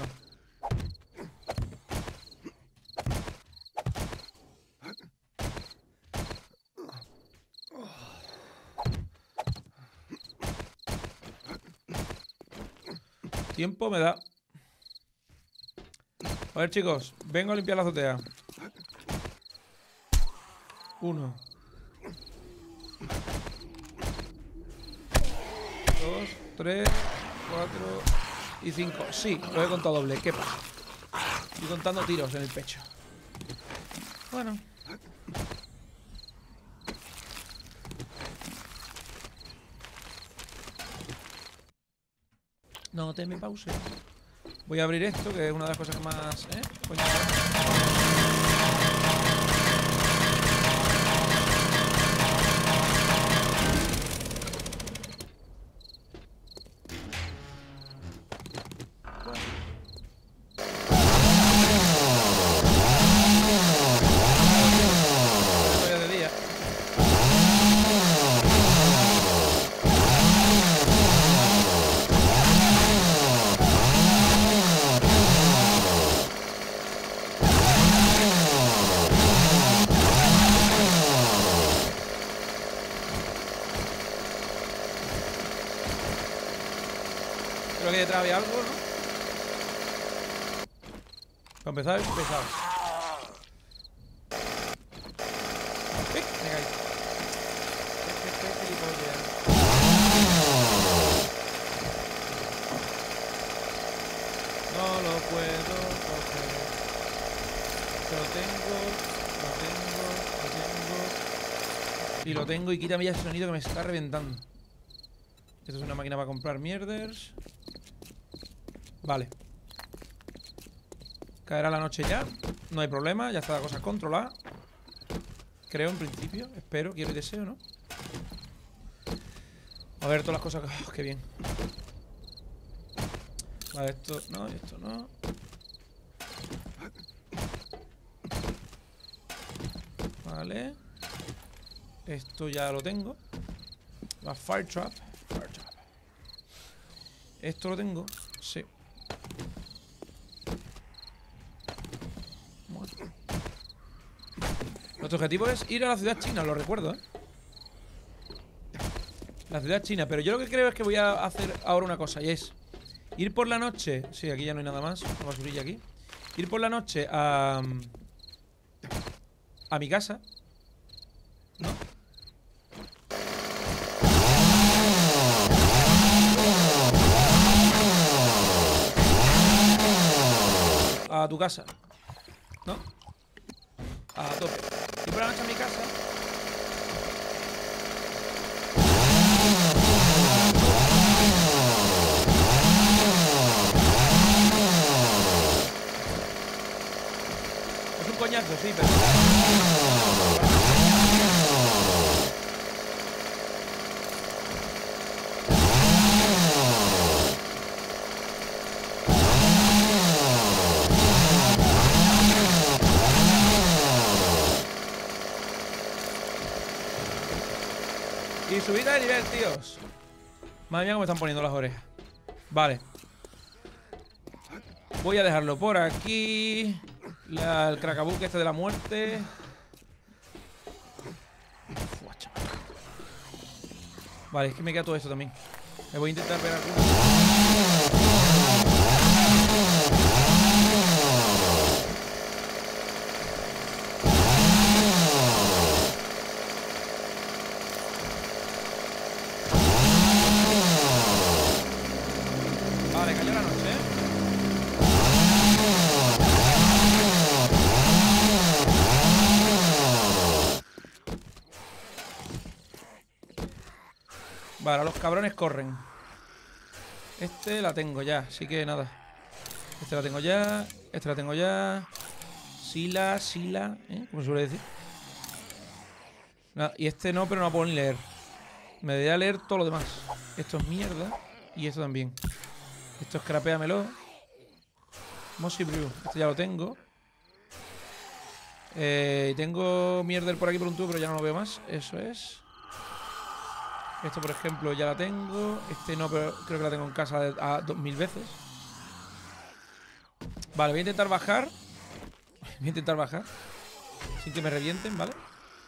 Tiempo me da. A ver, chicos, vengo a limpiar la azotea. 1, 2, 3, 4 y 5. Sí, lo he contado doble. ¿Qué pasa? Estoy contando tiros en el pecho. Bueno. No te me pause. Voy a abrir esto, que es una de las cosas que más... Coño. Creo que detrás había algo, ¿no? Para empezar, empezado. Me caí. Qué gilipollas. No lo puedo coger. Lo tengo. Y lo tengo y quítame ya ese sonido que me está reventando. Esto es una máquina para comprar mierders. Vale. Caerá la noche ya. No hay problema, ya está la cosa controlada. Creo en principio. Espero, quiero y deseo, ¿no? A ver todas las cosas. Oh, qué bien. Vale, esto no, esto no. Vale. Esto ya lo tengo. La fire trap. Esto lo tengo. Sí. Nuestro objetivo es ir a la ciudad china, lo recuerdo, La ciudad china, pero yo lo que creo es que voy a hacer ahora una cosa, y es ir por la noche. Sí, aquí ya no hay nada más. Una basurilla aquí. Ir por la noche a mi casa, ¿no? A tu casa, ¿no? A tope. Ir por la noche a mi casa. Es un coñazo, sí, pero... subida de nivel, tíos. Madre mía, cómo me están poniendo las orejas. Vale. Voy a dejarlo por aquí. El cracabuque este de la muerte. Uf, chaval. Vale, es que me queda todo esto también. Me voy a intentar pegar aquí. Vale, cayó la noche, ¿eh? Vale, los cabrones corren. Este la tengo ya, así que nada. Este la tengo ya. Este la tengo ya. Sila, ¿eh? Como se suele decir. Nada, y este no, pero no la puedo ni leer. Me debería leer todo lo demás. Esto es mierda. Y esto también. Esto scrapéamelo. Mossy Brew. Este ya lo tengo. Tengo mierder por aquí por un tubo, pero ya no lo veo más. Eso es. Esto, por ejemplo, ya la tengo. Este no, pero creo que la tengo en casa a 2000 veces. Vale, voy a intentar bajar. Voy a intentar bajar sin que me revienten, ¿vale?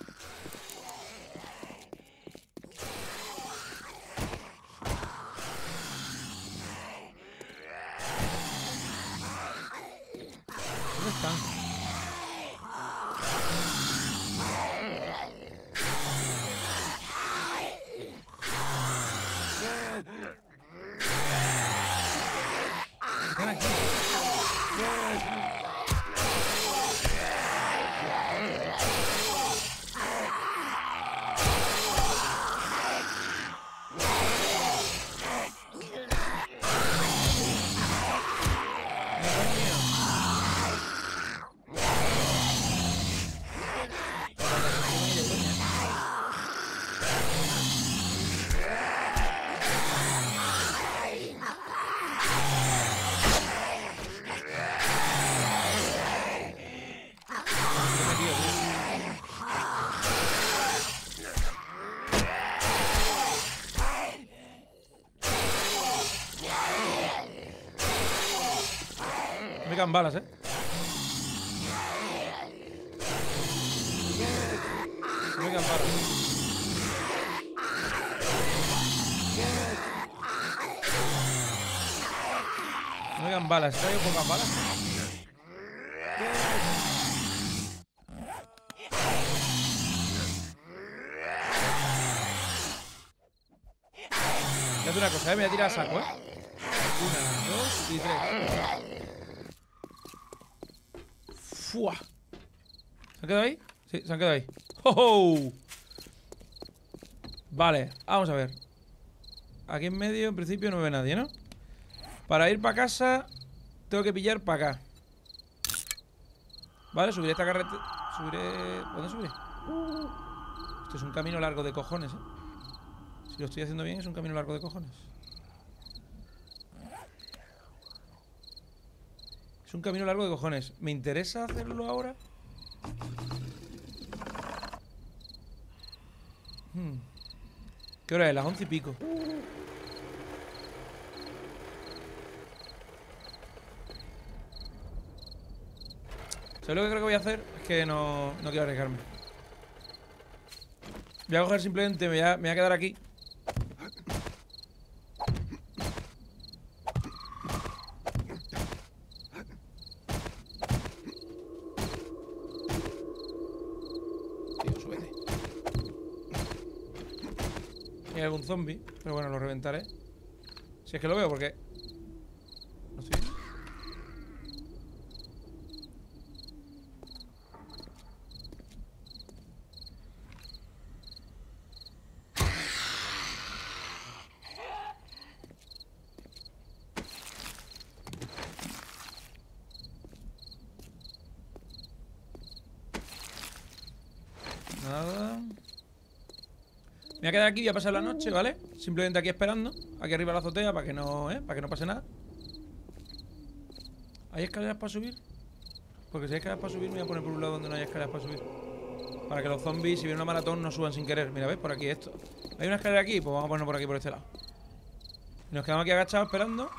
¿Dónde están? Están aquí. Me quedan balas, ¿eh? Me quedan balas. No me quedan balas. ¿Traigo pocas balas? Voy a hacer una cosa, ¿eh? Me voy a tirar a saco, ¿eh? 1, 2 y 3. ¡Fua! ¿Se han quedado ahí? Sí, se han quedado ahí. ¡Oh, oh! Vale, vamos a ver. Aquí en medio, en principio, no ve nadie, ¿no? Para ir para casa, tengo que pillar para acá. Vale, subiré esta carretera. Subiré... ¿Dónde subiré? Esto es un camino largo de cojones, ¿eh? Si lo estoy haciendo bien, es un camino largo de cojones. Es un camino largo de cojones. ¿Me interesa hacerlo ahora? ¿Qué hora es? Las 11 y pico. ¿Sabes lo que creo que voy a hacer? Es que no quiero arriesgarme. Voy a coger simplemente, me voy a quedar aquí. Tío, súbete. Hay algún zombie, pero bueno, lo reventaré. Si es que lo veo, porque... No estoy viendo. Nada. Me voy a quedar aquí, voy a pasar la noche, ¿vale? Simplemente aquí esperando. Aquí arriba de la azotea para que no, para que no pase nada. ¿Hay escaleras para subir? Porque si hay escaleras para subir, me voy a poner por un lado donde no hay escaleras para subir. Para que los zombies, si viene una maratón, no suban sin querer. Mira, ¿ves? Por aquí esto. ¿Hay una escalera aquí? Pues vamos a ponernos por aquí, por este lado. Y nos quedamos aquí agachados esperando.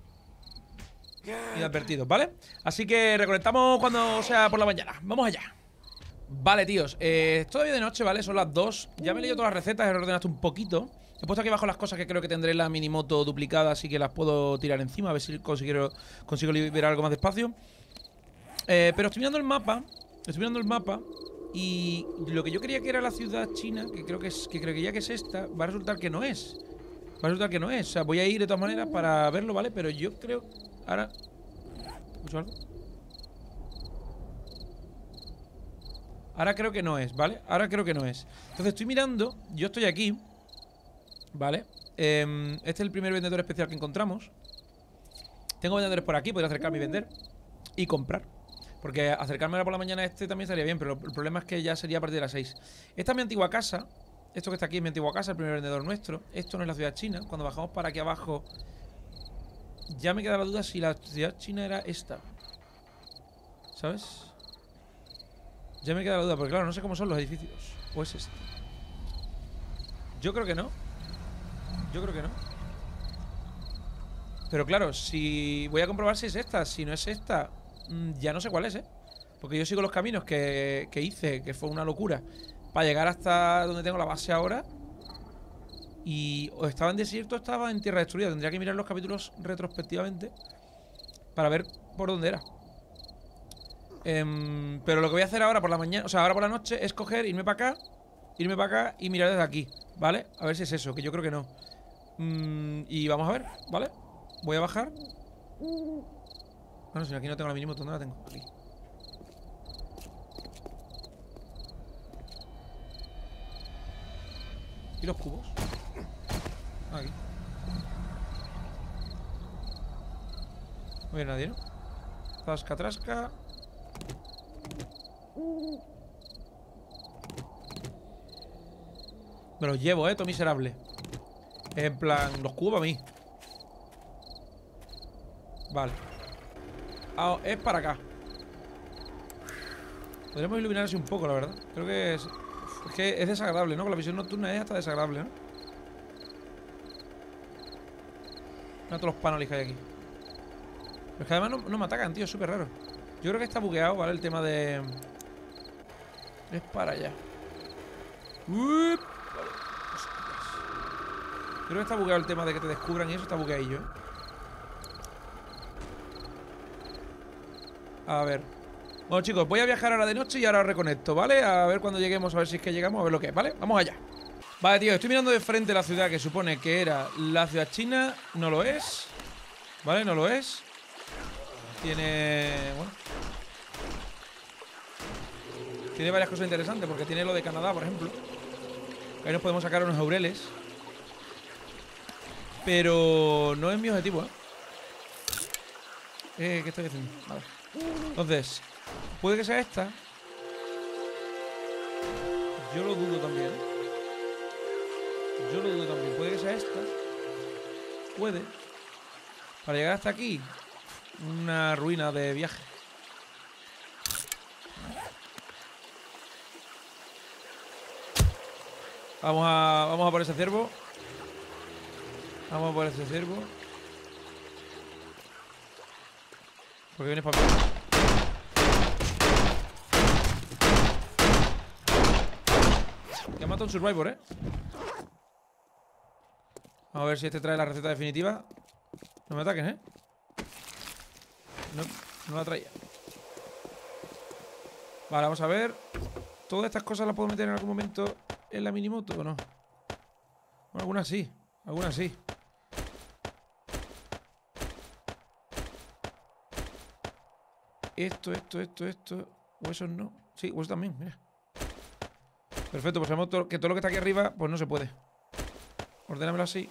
Y advertidos, ¿vale? Así que reconectamos cuando sea por la mañana. Vamos allá. Vale, tíos, es todavía de noche, ¿vale? Son las 2. Ya me he leído todas las recetas, he ordenado un poquito. He puesto aquí abajo las cosas que creo que tendré en la minimoto duplicada, así que las puedo tirar encima, a ver si consigo liberar algo más de espacio. Pero estoy mirando el mapa. Estoy mirando el mapa. Y lo que yo creía que era la ciudad china, que creo que ya que es esta, va a resultar que no es. Va a resultar que no es. O sea, voy a ir de todas maneras para verlo, ¿vale? Pero yo creo... Ahora... ¿Escucho algo? Ahora creo que no es, ¿vale? Ahora creo que no es. Entonces estoy mirando. Yo estoy aquí, ¿vale? Este es el primer vendedor especial que encontramos. Tengo vendedores por aquí, podría acercarme y vender. Y comprar. Porque acercarme ahora por la mañana a este también estaría bien. Pero el problema es que ya sería a partir de las 6. Esta es mi antigua casa. Esto que está aquí es mi antigua casa, el primer vendedor nuestro. Esto no es la ciudad china. Cuando bajamos para aquí abajo, ya me queda la duda si la ciudad china era esta. ¿Sabes? Ya me queda la duda, porque claro, no sé cómo son los edificios. ¿O es este? Yo creo que no. Yo creo que no. Pero claro, si voy a comprobar si es esta. Si no es esta, ya no sé cuál es, ¿eh? Porque yo sigo los caminos que hice, que fue una locura, para llegar hasta donde tengo la base ahora. Y o estaba en desierto o estaba en tierra destruida. Tendría que mirar los capítulos retrospectivamente para ver por dónde era. Pero lo que voy a hacer ahora por la mañana, o sea, ahora por la noche, es coger, irme para acá y mirar desde aquí, ¿vale? A ver si es eso, que yo creo que no. Y vamos a ver, ¿vale? Voy a bajar. Bueno, si aquí no tengo la minimoto, ¿dónde la tengo? Aquí. ¿Y los cubos? Aquí. No viene nadie, ¿no? Trasca, trasca. Me los llevo, todo miserable. En plan, los cubos a mí. Vale. Ah, es para acá. Podríamos iluminar así un poco, la verdad. Creo que es... Es que es desagradable, ¿no? Con la visión nocturna es hasta desagradable, ¿no? Mira todos los paneles que hay aquí. Pero es que además no me atacan, tío. Es súper raro. Yo creo que está bugueado, ¿vale? El tema de... Es para allá. Vale. Yo creo que está bugueado el tema de que te descubran y eso está bugueadillo, ¿eh? A ver. Bueno, chicos, voy a viajar ahora de noche y ahora os reconecto, ¿vale? A ver cuando lleguemos, a ver si es que llegamos, a ver lo que es, ¿vale? Vamos allá. Vale, tío, estoy mirando de frente la ciudad que supone que era la ciudad china. No lo es. ¿Vale? No lo es. Tiene... Bueno. Tiene varias cosas interesantes porque tiene lo de Canadá, por ejemplo. Ahí nos podemos sacar unos aureles. Pero no es mi objetivo, ¿eh? ¿Qué estoy haciendo? Vale. Entonces, puede que sea esta. Yo lo dudo también. Yo lo dudo también. Puede que sea esta. Puede. Para llegar hasta aquí, una ruina de viaje. Vamos a por ese ciervo. Vamos a por ese ciervo. Porque vienes para acá. Que ha matado un Survivor, ¿eh? Vamos a ver si este trae la receta definitiva. No me ataquen, ¿eh? No la traía. Vale, vamos a ver. ¿Todas estas cosas las puedo meter en algún momento en la minimoto o no? Bueno, algunas sí. Algunas sí. Esto. Huesos no. Sí, huesos también, mira. Perfecto, pues sabemos que todo lo que está aquí arriba, pues no se puede. Ordénamelo así.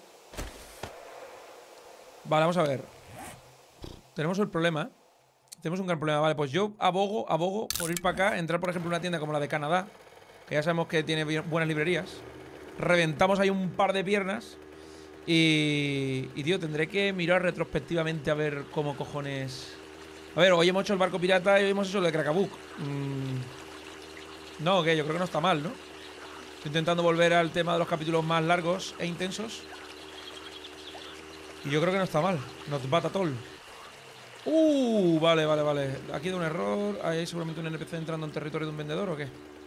Vale, vamos a ver. Tenemos el problema, ¿eh? Tenemos un gran problema. Vale, pues yo abogo por ir para acá. Entrar, por ejemplo, en una tienda como la de Canadá, que ya sabemos que tiene buenas librerías. Reventamos ahí un par de piernas. Y tío, tendré que mirar retrospectivamente a ver cómo cojones... A ver, hoy hemos hecho el barco pirata y hoy hemos hecho lo de Cracabook. No, que yo creo que no está mal, ¿no? Estoy intentando volver al tema de los capítulos más largos e intensos. Y yo creo que no está mal. Not bad at all. Vale, vale, vale. Aquí hay un error. Hay seguramente un NPC entrando en territorio de un vendedor ¿o qué?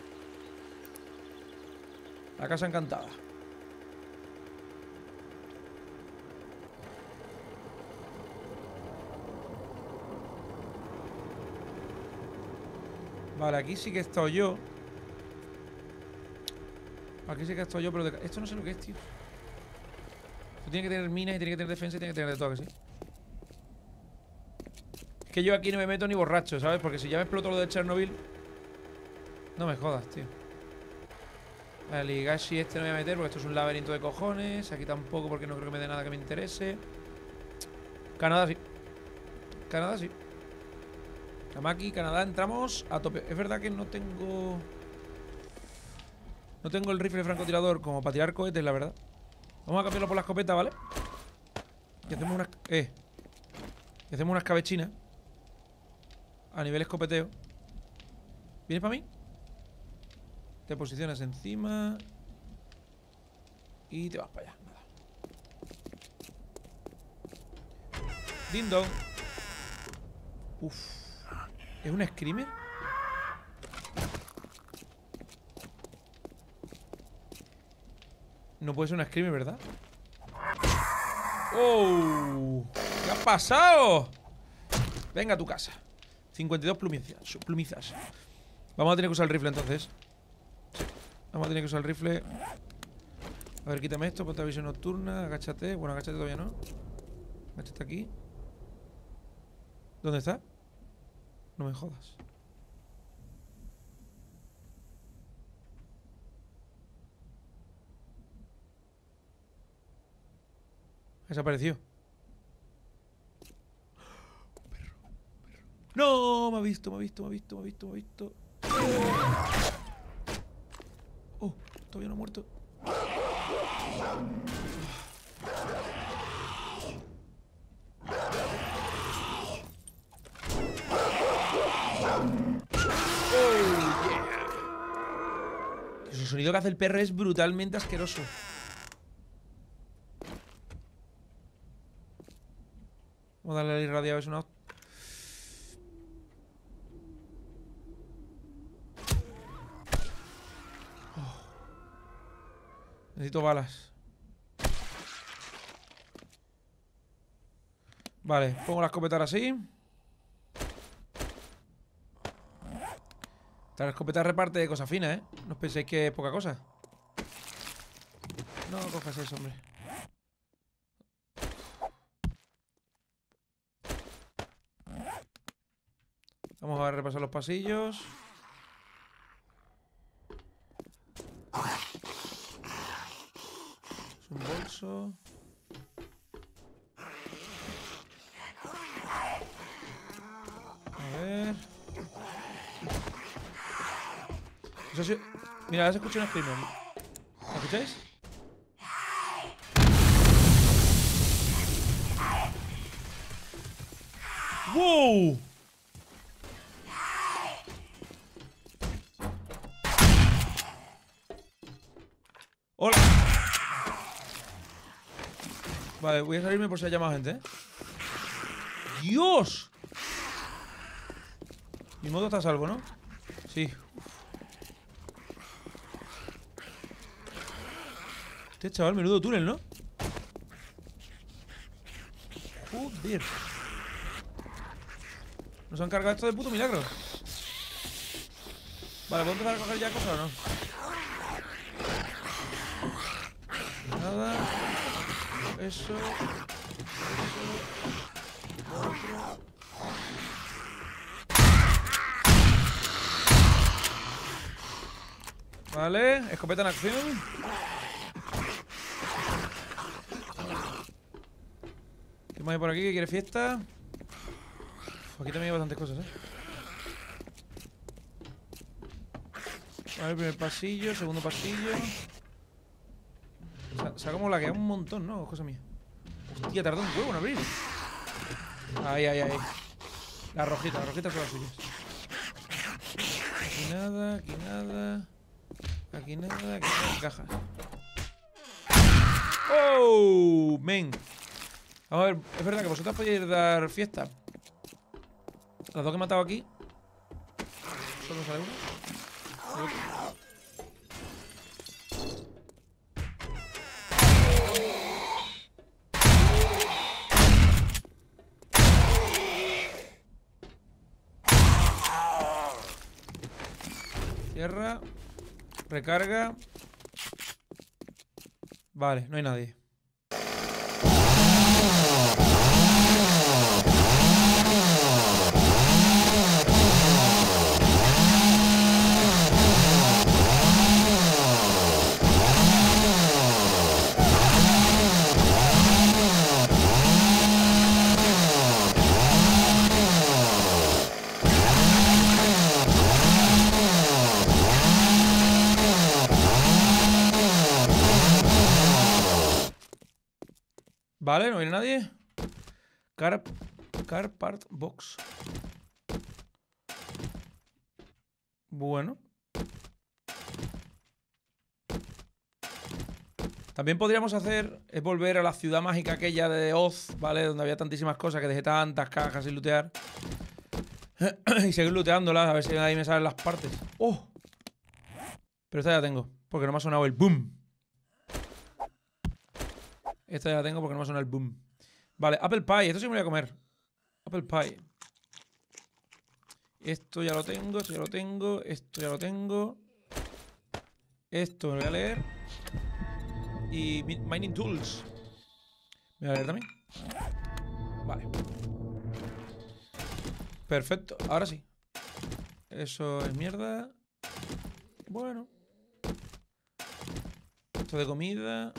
La casa encantada. Vale, aquí sí que he estado yo. Aquí sí que he estado yo, pero esto no sé lo que es, tío. Esto tiene que tener minas y tiene que tener defensa y tiene que tener de todo, que sí. Es que yo aquí no me meto ni borracho, ¿sabes? Porque si ya me exploto lo de Chernobyl. No me jodas, tío. Vale, el Higashi este no me voy a meter porque esto es un laberinto de cojones. Aquí tampoco porque no creo que me dé nada que me interese. Canadá sí. Canadá sí. Tamaki, Canadá, entramos a tope. Es verdad que no tengo... No tengo el rifle francotirador como para tirar cohetes, la verdad. Vamos a cambiarlo por la escopeta, ¿vale? Y hacemos unas... Y hacemos unas escabechinas a nivel escopeteo. ¿Vienes para mí? Te posicionas encima y te vas para allá. Nada. Ding dong. Uf. ¿Es un screamer? No puede ser un screamer, ¿verdad? ¡Oh! ¿Qué ha pasado? Venga a tu casa. 52 plumizas. Vamos a tener que usar el rifle entonces. Sí. Vamos a tener que usar el rifle. A ver, quítame esto, ponte la visión nocturna. Agáchate. Bueno, agáchate todavía no. Agáchate aquí. ¿Dónde está? No me jodas. Desapareció. Un perro. No, me ha visto. Oh, todavía no ha muerto. El sonido que hace el perro es brutalmente asqueroso. Vamos a darle al irradiado, es una... Necesito balas. Vale, pongo la escopeta ahora así. La escopeta reparte cosas finas, ¿eh? No os penséis que es poca cosa. No cojas eso, hombre. Vamos a repasar los pasillos. Es un bolso. A ver. Eso sí. Mira, ahora se escucha un screamer. ¿Lo escucháis? ¡Wow! ¡Hola! Vale, voy a salirme por si hay llamado gente, ¿eh? ¡Dios! Mi modo está a salvo, ¿no? Sí. Este chaval, menudo túnel, ¿no? Joder. ¿Nos han cargado esto de puto milagro? Vale, ¿puedo empezar a coger ya cosas o no? Nada. Eso. Otro. Vale, escopeta en acción. ¿Qué más hay por aquí? ¿Que quiere fiesta? Aquí también hay bastantes cosas, ¿eh? Vale, primer pasillo, segundo pasillo. Se ha como lagueado un montón, ¿no? Cosa mía. Hostia, tardó un huevo en abrir. Ahí. Las rojitas son las suyas. Aquí nada, aquí nada. Aquí nada, aquí nada. Caja. ¡Oh! Men. Vamos a ver, es verdad que vosotros podéis dar fiesta. Las dos que he matado aquí. ¿Solo sale una? Cierra. Recarga. Vale, no hay nadie. Vale, no viene nadie. Car part box. Bueno. También podríamos hacer es volver a la ciudad mágica aquella de Oz, ¿vale? Donde había tantísimas cosas, que dejé tantas cajas sin lootear. Y seguir looteándolas, a ver si ahí me salen las partes. ¡Oh! Pero esta ya la tengo, porque no me ha sonado el boom. Esta ya la tengo porque no me ha sonado el boom. Vale, apple pie, esto sí me voy a comer. Apple pie. Esto ya lo tengo, esto ya lo tengo, esto ya lo tengo. Esto me lo voy a leer. Y mining tools. ¿Me voy a leer también? Vale. Perfecto, ahora sí. Eso es mierda. Bueno. Esto de comida.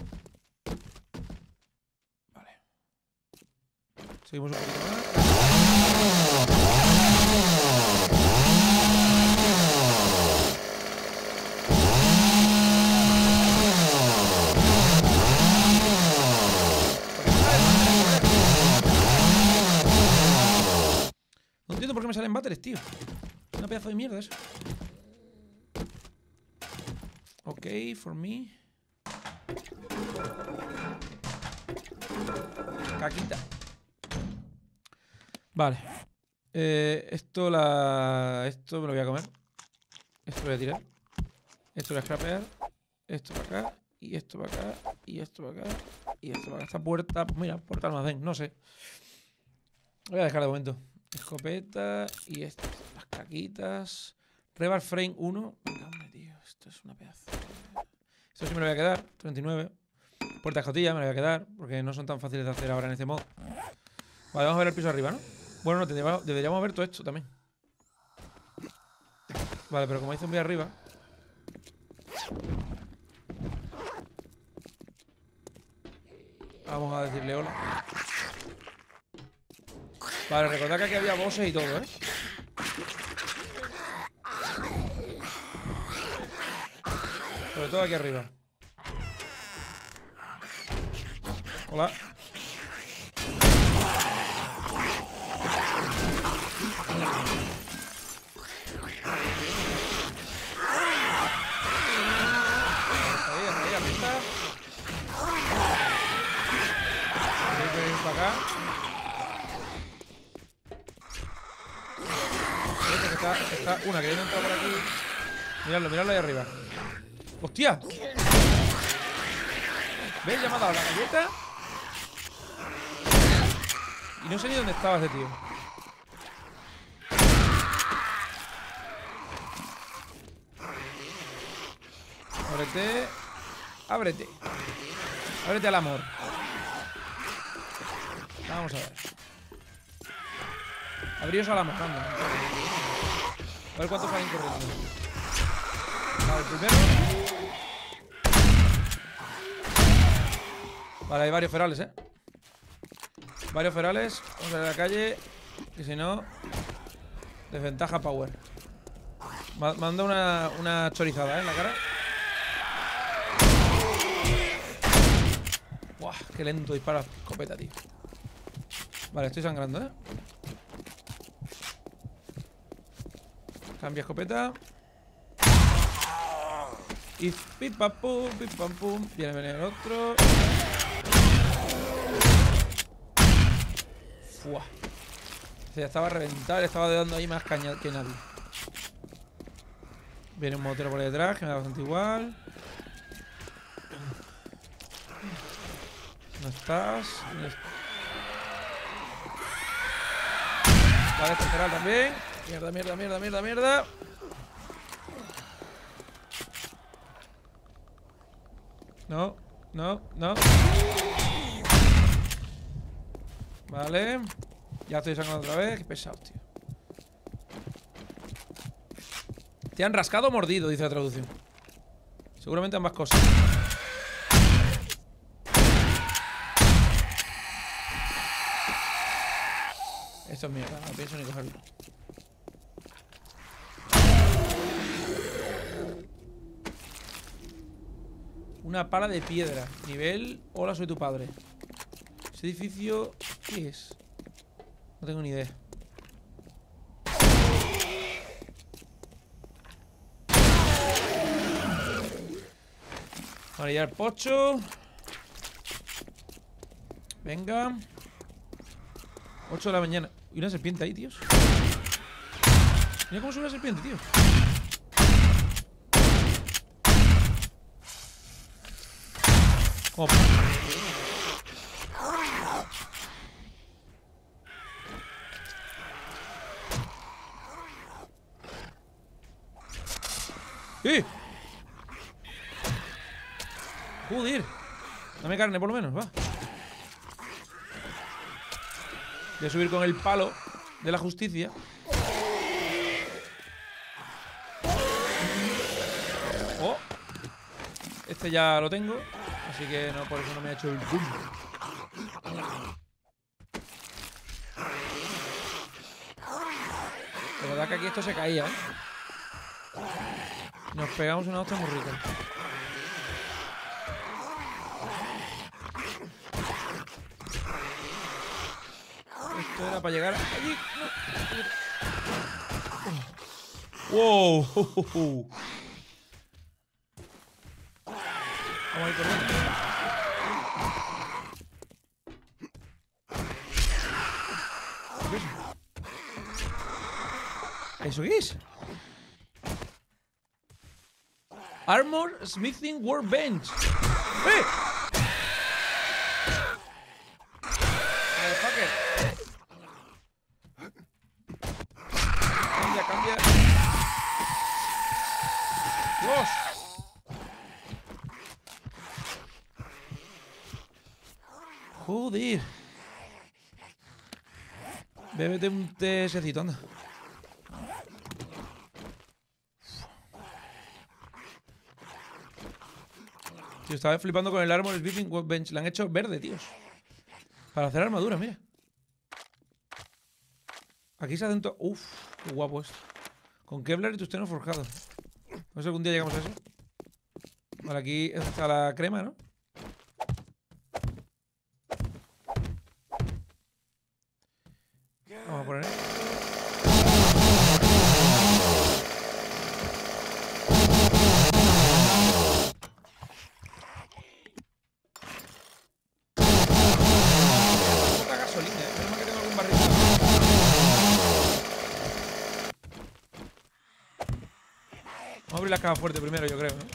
Vale. Seguimos un poquito más. No entiendo por qué me salen váteres, tío. Una pedazo de mierda eso. Ok, for me. Caquita. Vale. Esto me lo voy a comer. Esto lo voy a tirar. Esto lo voy a scrapear. Esto para acá. Y esto para acá. Y esto para acá. Y esto para acá. Esta puerta. Pues mira, puerta almacén. No sé. Lo voy a dejar de momento. Escopeta. Y esto. Las caquitas. Rebar frame 1. Venga, hombre, tío. Esto es una pedazo. Esto sí me lo voy a quedar. 39. Puerta de escotilla me lo voy a quedar. Porque no son tan fáciles de hacer ahora en este mod. Vale, vamos a ver el piso de arriba, ¿no? Bueno, no, deberíamos ver todo esto también. Vale, pero como hay zombies arriba. Vamos a decirle hola. Vale, recordad que aquí había bosses y todo, ¿eh? Sobre todo aquí arriba. Hola. Para acá. Está una que viene a entrar por aquí. Miradlo ahí arriba. ¡Hostia! ¿Ves? Ya me ha dado la galleta. Y no sé ni dónde estaba ese tío. Ábrete. Ábrete. Ábrete al amor. Vamos a ver. Abríos al amor, anda. A ver cuántos salen corriendo. Vale, primero. Vale, hay varios ferales, Varios ferales. Vamos a salir a la calle. Que si no, desventaja power. Manda una chorizada, en la cara. Buah, qué lento dispara la escopeta, tío. Vale, estoy sangrando, Cambia escopeta. Y pim pam pum, pim pam pum. Viene el otro. Fua. O sea, estaba reventado, le estaba dando ahí más caña que nadie. Viene un motero por detrás, que me da bastante igual. ¿No estás? Vale, este será también. Mierda, mierda, mierda, mierda, mierda. No, no, no. Vale. Ya estoy sacando otra vez. Qué pesado, tío. Te han rascado o mordido, dice la traducción. Seguramente ambas cosas. Esto es mierda, no pienso ni cogerlo. Una pala de piedra. Nivel, hola, soy tu padre. Ese edificio, ¿qué es? No tengo ni idea. Vale, ya el pocho. Venga. 8 de la mañana. Y una serpiente ahí, tíos. Mira cómo sube la serpiente, tío. ¿Cómo? ¡Eh! Joder. Dame carne por lo menos, va. Voy a subir con el palo de la justicia. Oh. Este ya lo tengo. Así que no, por eso no me ha hecho el boom. La verdad que aquí esto se caía, ¿eh? Nos pegamos una hostia muy rica. Esto era para llegar allí. ¡Wow! Vamos a ir corriendo. ¿Eso qué es? Armor Smithing Workbench. ¡Eh! Motherfucker. Cambia, cambia. ¡Dios! Joder. Bébete un tesecito, anda. Tío, estaba flipando con el Armor Smithing Workbench. Le han hecho verde, tíos. Para hacer armadura, mira. Aquí se hacen todo. Uf, qué guapo esto. Con Kevlar y tungsteno forjado. No sé si algún día llegamos a eso. Vale, aquí está la crema, ¿no? Vamos a poner. Poca gasolina, ¿eh? Menos mal que tengo algún barril. Vamos a abrir la caja fuerte primero, yo creo, ¿no?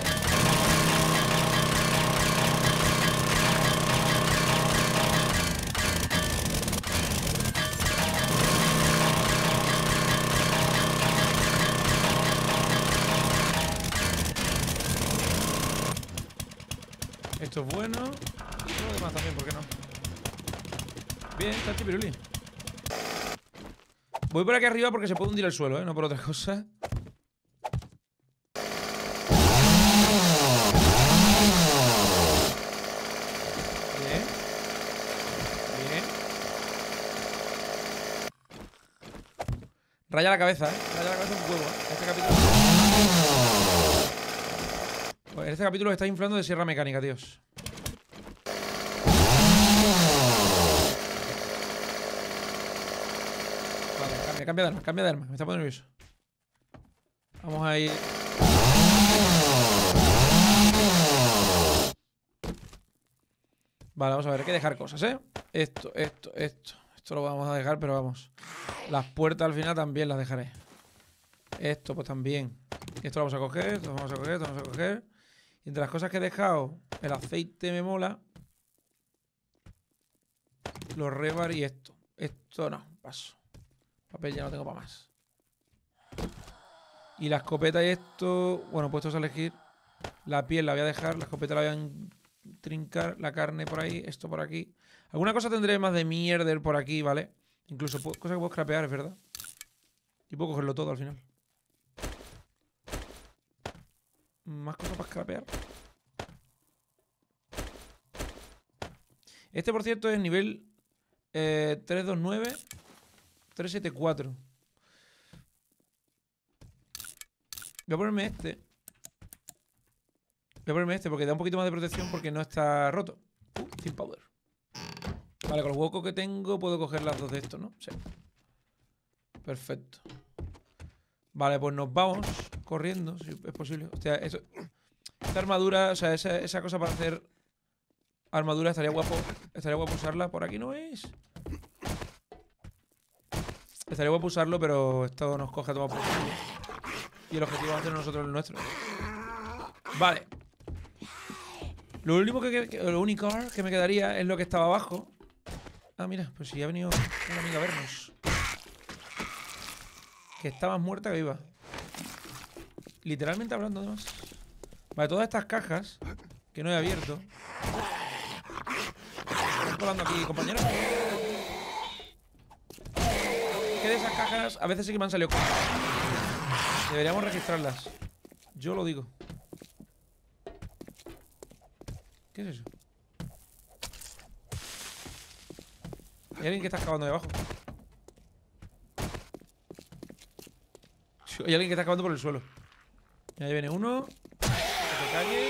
Esto es bueno. Y lo demás también, ¿por qué no? Bien, está chipiruli. Voy por aquí arriba porque se puede hundir el suelo, ¿eh? No por otra cosa. Bien. Bien. Raya la cabeza, ¿eh? Raya la cabeza un huevo, ¿eh? Este capítulo... Pues este capítulo está inflando de sierra mecánica, tíos. Vale, cambia de arma, cambia de arma. Me está poniendo nervioso. Vamos a ir... Vale, vamos a ver, hay que dejar cosas, ¿eh? Esto. Esto lo vamos a dejar, pero vamos. Las puertas al final también las dejaré. Esto pues también. Esto lo vamos a coger, esto lo vamos a coger, esto lo vamos a coger. Y entre las cosas que he dejado, el aceite me mola. Los rebar y esto. Esto no, paso. Papel ya no tengo para más. Y la escopeta y esto, bueno, puestos a elegir. La piel la voy a dejar, la escopeta la voy a trincar, la carne por ahí, esto por aquí. Alguna cosa tendré más de mierder por aquí, ¿vale? Incluso cosas que puedo scrapear, es verdad. Y puedo cogerlo todo al final. Más cosas para scrapear. Este, por cierto, es nivel 329 374. Voy a ponerme este. Voy a ponerme este porque da un poquito más de protección porque no está roto. Thin powder. Vale, con los huecos que tengo puedo coger las dos de estos, ¿no? Sí. Perfecto. Vale, pues nos vamos corriendo, si es posible. Hostia, eso, esta armadura, o sea, esa cosa para hacer armadura estaría guapo. Estaría guapo usarla. Por aquí no es. Estaría guapo usarlo, pero esto nos coge a tomar por culo. Y el objetivo es hacer nosotros el nuestro. Vale. Lo único que me quedaría es lo que estaba abajo. Ah, mira, pues si ha venido una amiga a vernos. Que está más muerta que viva. Literalmente hablando además. Vale, todas estas cajas que no he abierto. Están colando aquí, compañeros. Que de esas cajas a veces sí que me han salido cosas. Deberíamos registrarlas. Yo lo digo. ¿Qué es eso? Hay alguien que está excavando de abajo. Hay alguien que está excavando por el suelo. Y ahí viene uno. Que te calles.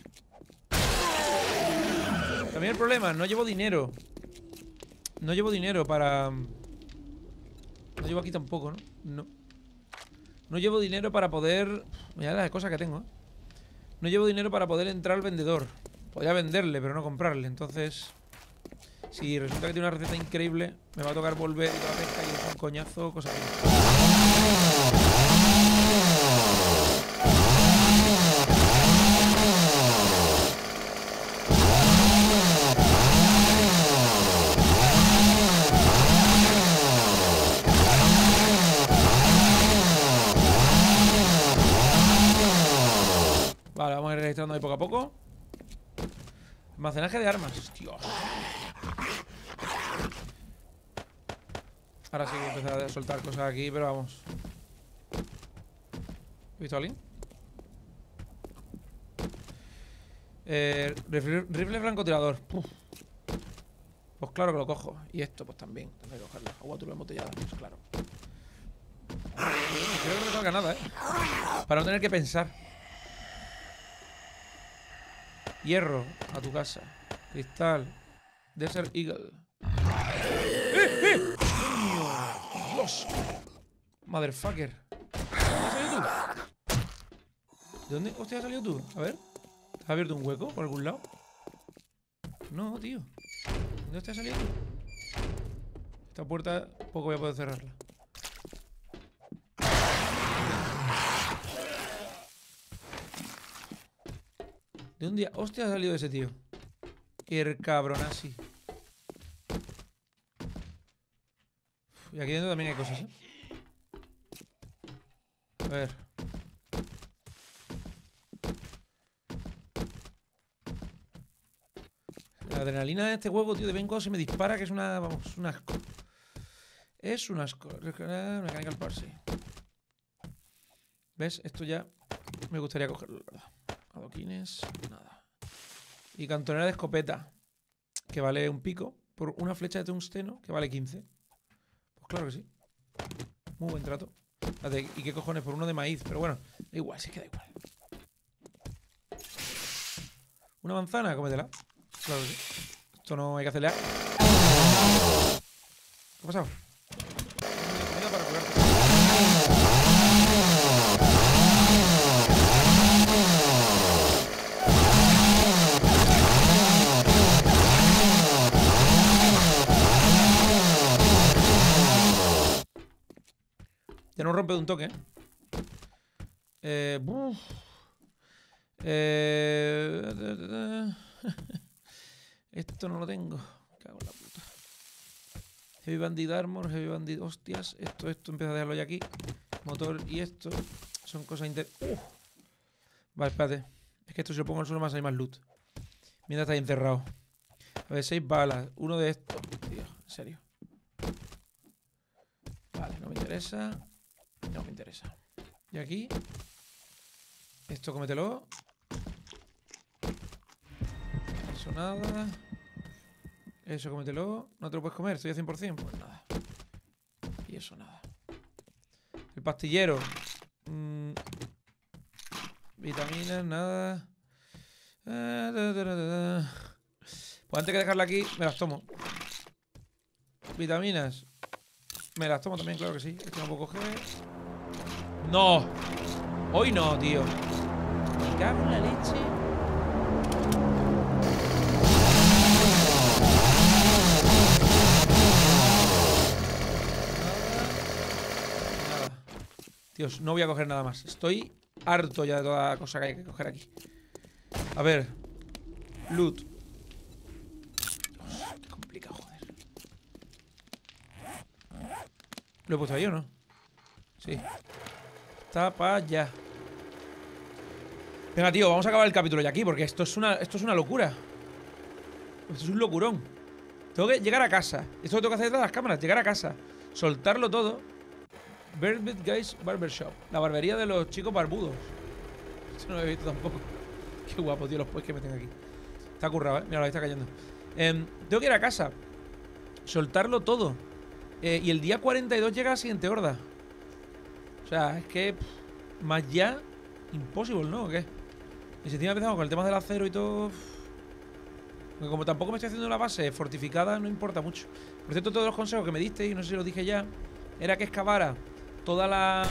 También el problema, no llevo dinero. No llevo dinero para... No llevo aquí tampoco, ¿no? No. No llevo dinero para poder... Mirad las cosas que tengo, ¿eh? No llevo dinero para poder entrar al vendedor. Podría venderle, pero no comprarle. Entonces, si resulta que tiene una receta increíble, me va a tocar volver a la pesca y es un coñazo, cosa que... Vale, vamos a ir registrando ahí poco a poco. Almacenaje de armas, Dios. Ahora sí que empezar a soltar cosas aquí, pero vamos. ¿He visto a alguien? Rifle francotirador. Uf. Pues claro que lo cojo. Y esto pues también. Tendré que cogerlo. Agua turba embotellada, pues claro. Creo que no me toca nada, para no tener que pensar. Hierro, a tu casa. Cristal. Desert Eagle. ¡Dios! Motherfucker. ¿Dónde has salido tú? ¿De dónde hostia has salido tú? A ver. ¿Has abierto un hueco por algún lado? No, tío. ¿Dónde hostia has salido tú? Esta puerta poco voy a poder cerrarla. ¿De dónde hostia ha salido ese tío? El cabrón así. Y aquí dentro también hay cosas, ¿eh? A ver. La adrenalina de este juego, tío, de vez en cuando se me dispara, que es una... Vamos, un asco. Es un asco. Mechanical Parse. ¿Ves? Esto ya me gustaría cogerlo, la verdad. Adoquines, nada. Y cantonera de escopeta, que vale un pico, por una flecha de tungsteno, que vale 15. Pues claro que sí. Muy buen trato. ¿Y qué cojones? Por uno de maíz. Pero bueno, da igual, sí que da igual. Una manzana, cómetela. Claro que sí. Esto no hay que hacerle. ¿Qué ha pasado? Comida para curarte. Ya no rompe de un toque, Esto no lo tengo. Me cago en la puta. Heavy Bandit Armor, Heavy Bandit... Hostias. Esto empieza a dejarlo ya aquí. Motor y esto. Son cosas Vale, espérate. Es que esto si lo pongo al suelo más hay más loot. Mientras está ahí encerrado. A ver, 6 balas. Uno de estos. Tío, en serio. Vale, no me interesa. No me interesa. Y aquí. Esto cómetelo. Eso nada. Eso cómetelo. ¿No te lo puedes comer? Estoy a 100%. Pues nada. Y eso nada. El pastillero. Vitaminas, nada. Pues antes que dejarla aquí, me las tomo. Vitaminas. Me las tomo también, claro que sí. Esto no puedo coger. ¡No! Hoy no, tío. Me cago en la leche. Nada. Dios, no voy a coger nada más. Estoy harto ya de toda la cosa que hay que coger aquí. A ver. Loot. Dios, qué complicado, joder. ¿Lo he puesto ahí o no? Sí. Está para allá. Venga, tío, vamos a acabar el capítulo ya aquí, porque esto es una locura. Esto es un locurón. Tengo que llegar a casa. Esto lo tengo que hacer de las cámaras, llegar a casa. Soltarlo todo. Velvet Guys Barbershop. La barbería de los chicos barbudos. Esto no lo he visto tampoco. Qué guapo, tío, los pues que meten aquí. Está currado, mira, la está cayendo. Tengo que ir a casa. Soltarlo todo. Y el día 42 llega la siguiente horda. O sea, es que más ya imposible, ¿no? ¿O qué? Y si encima empezamos con el tema del acero y todo. Porque como tampoco me estoy haciendo la base fortificada, no importa mucho. Por cierto, todos los consejos que me diste, y no sé si lo dije ya, era que excavara toda la...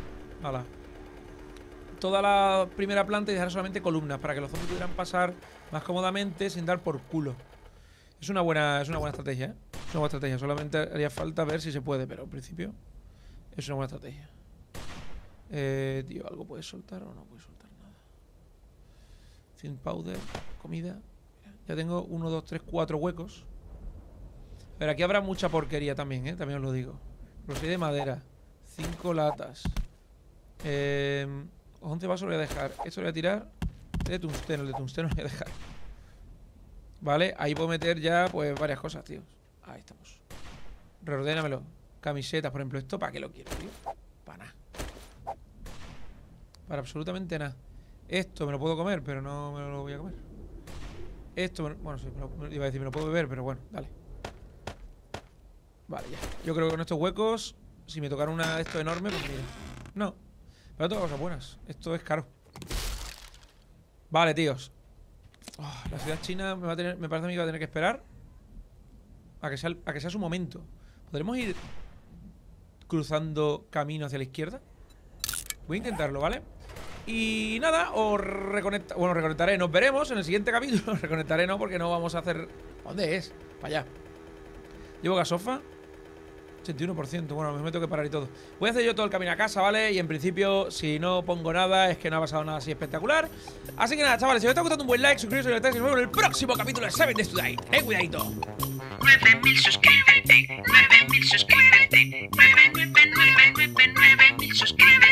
toda la primera planta y dejara solamente columnas para que los zombies pudieran pasar más cómodamente sin dar por culo. Es una buena estrategia, ¿eh? Es una buena estrategia. Solamente haría falta ver si se puede, pero al principio es una buena estrategia. Tío, ¿algo puedes soltar o no puedes soltar nada? Thin powder, comida. Ya tengo 1, 2, 3, 4 huecos. Pero aquí habrá mucha porquería también, ¿eh? También os lo digo. Rosé de madera. 5 latas. 11 vasos lo voy a dejar. Esto lo voy a tirar. El de tungsteno lo voy a dejar. Vale, ahí puedo meter ya, pues, varias cosas, tío. Ahí estamos. Reordénamelo. Camisetas, por ejemplo. ¿Esto para qué lo quiero, tío? Para nada. Para absolutamente nada. Esto me lo puedo comer, pero no me lo voy a comer. Esto, bueno, sí, iba a decir me lo puedo beber, pero bueno, dale. Vale, ya. Yo creo que con estos huecos, si me tocara una de estos enorme, pues mira. No. Pero todas cosas buenas. Esto es caro. Vale, tíos. La ciudad china me parece a mí que va a tener que esperar a que sea su momento. ¿Podremos ir cruzando camino hacia la izquierda? Voy a intentarlo, ¿vale? Y nada, reconectaré. Nos veremos en el siguiente capítulo. Reconectaré no, porque no vamos a hacer... ¿Dónde es? Para allá. Llevo gasofa 81%, bueno, me tengo que parar y todo. Voy a hacer yo todo el camino a casa, ¿vale? Y en principio, si no pongo nada, es que no ha pasado nada así espectacular. Así que nada, chavales, si os está gustando un buen like, suscribiros y nos vemos en el próximo capítulo de 7 Days to Die. Cuidadito. 9000 suscríbete, 9000 suscríbete, 9000 suscríbete.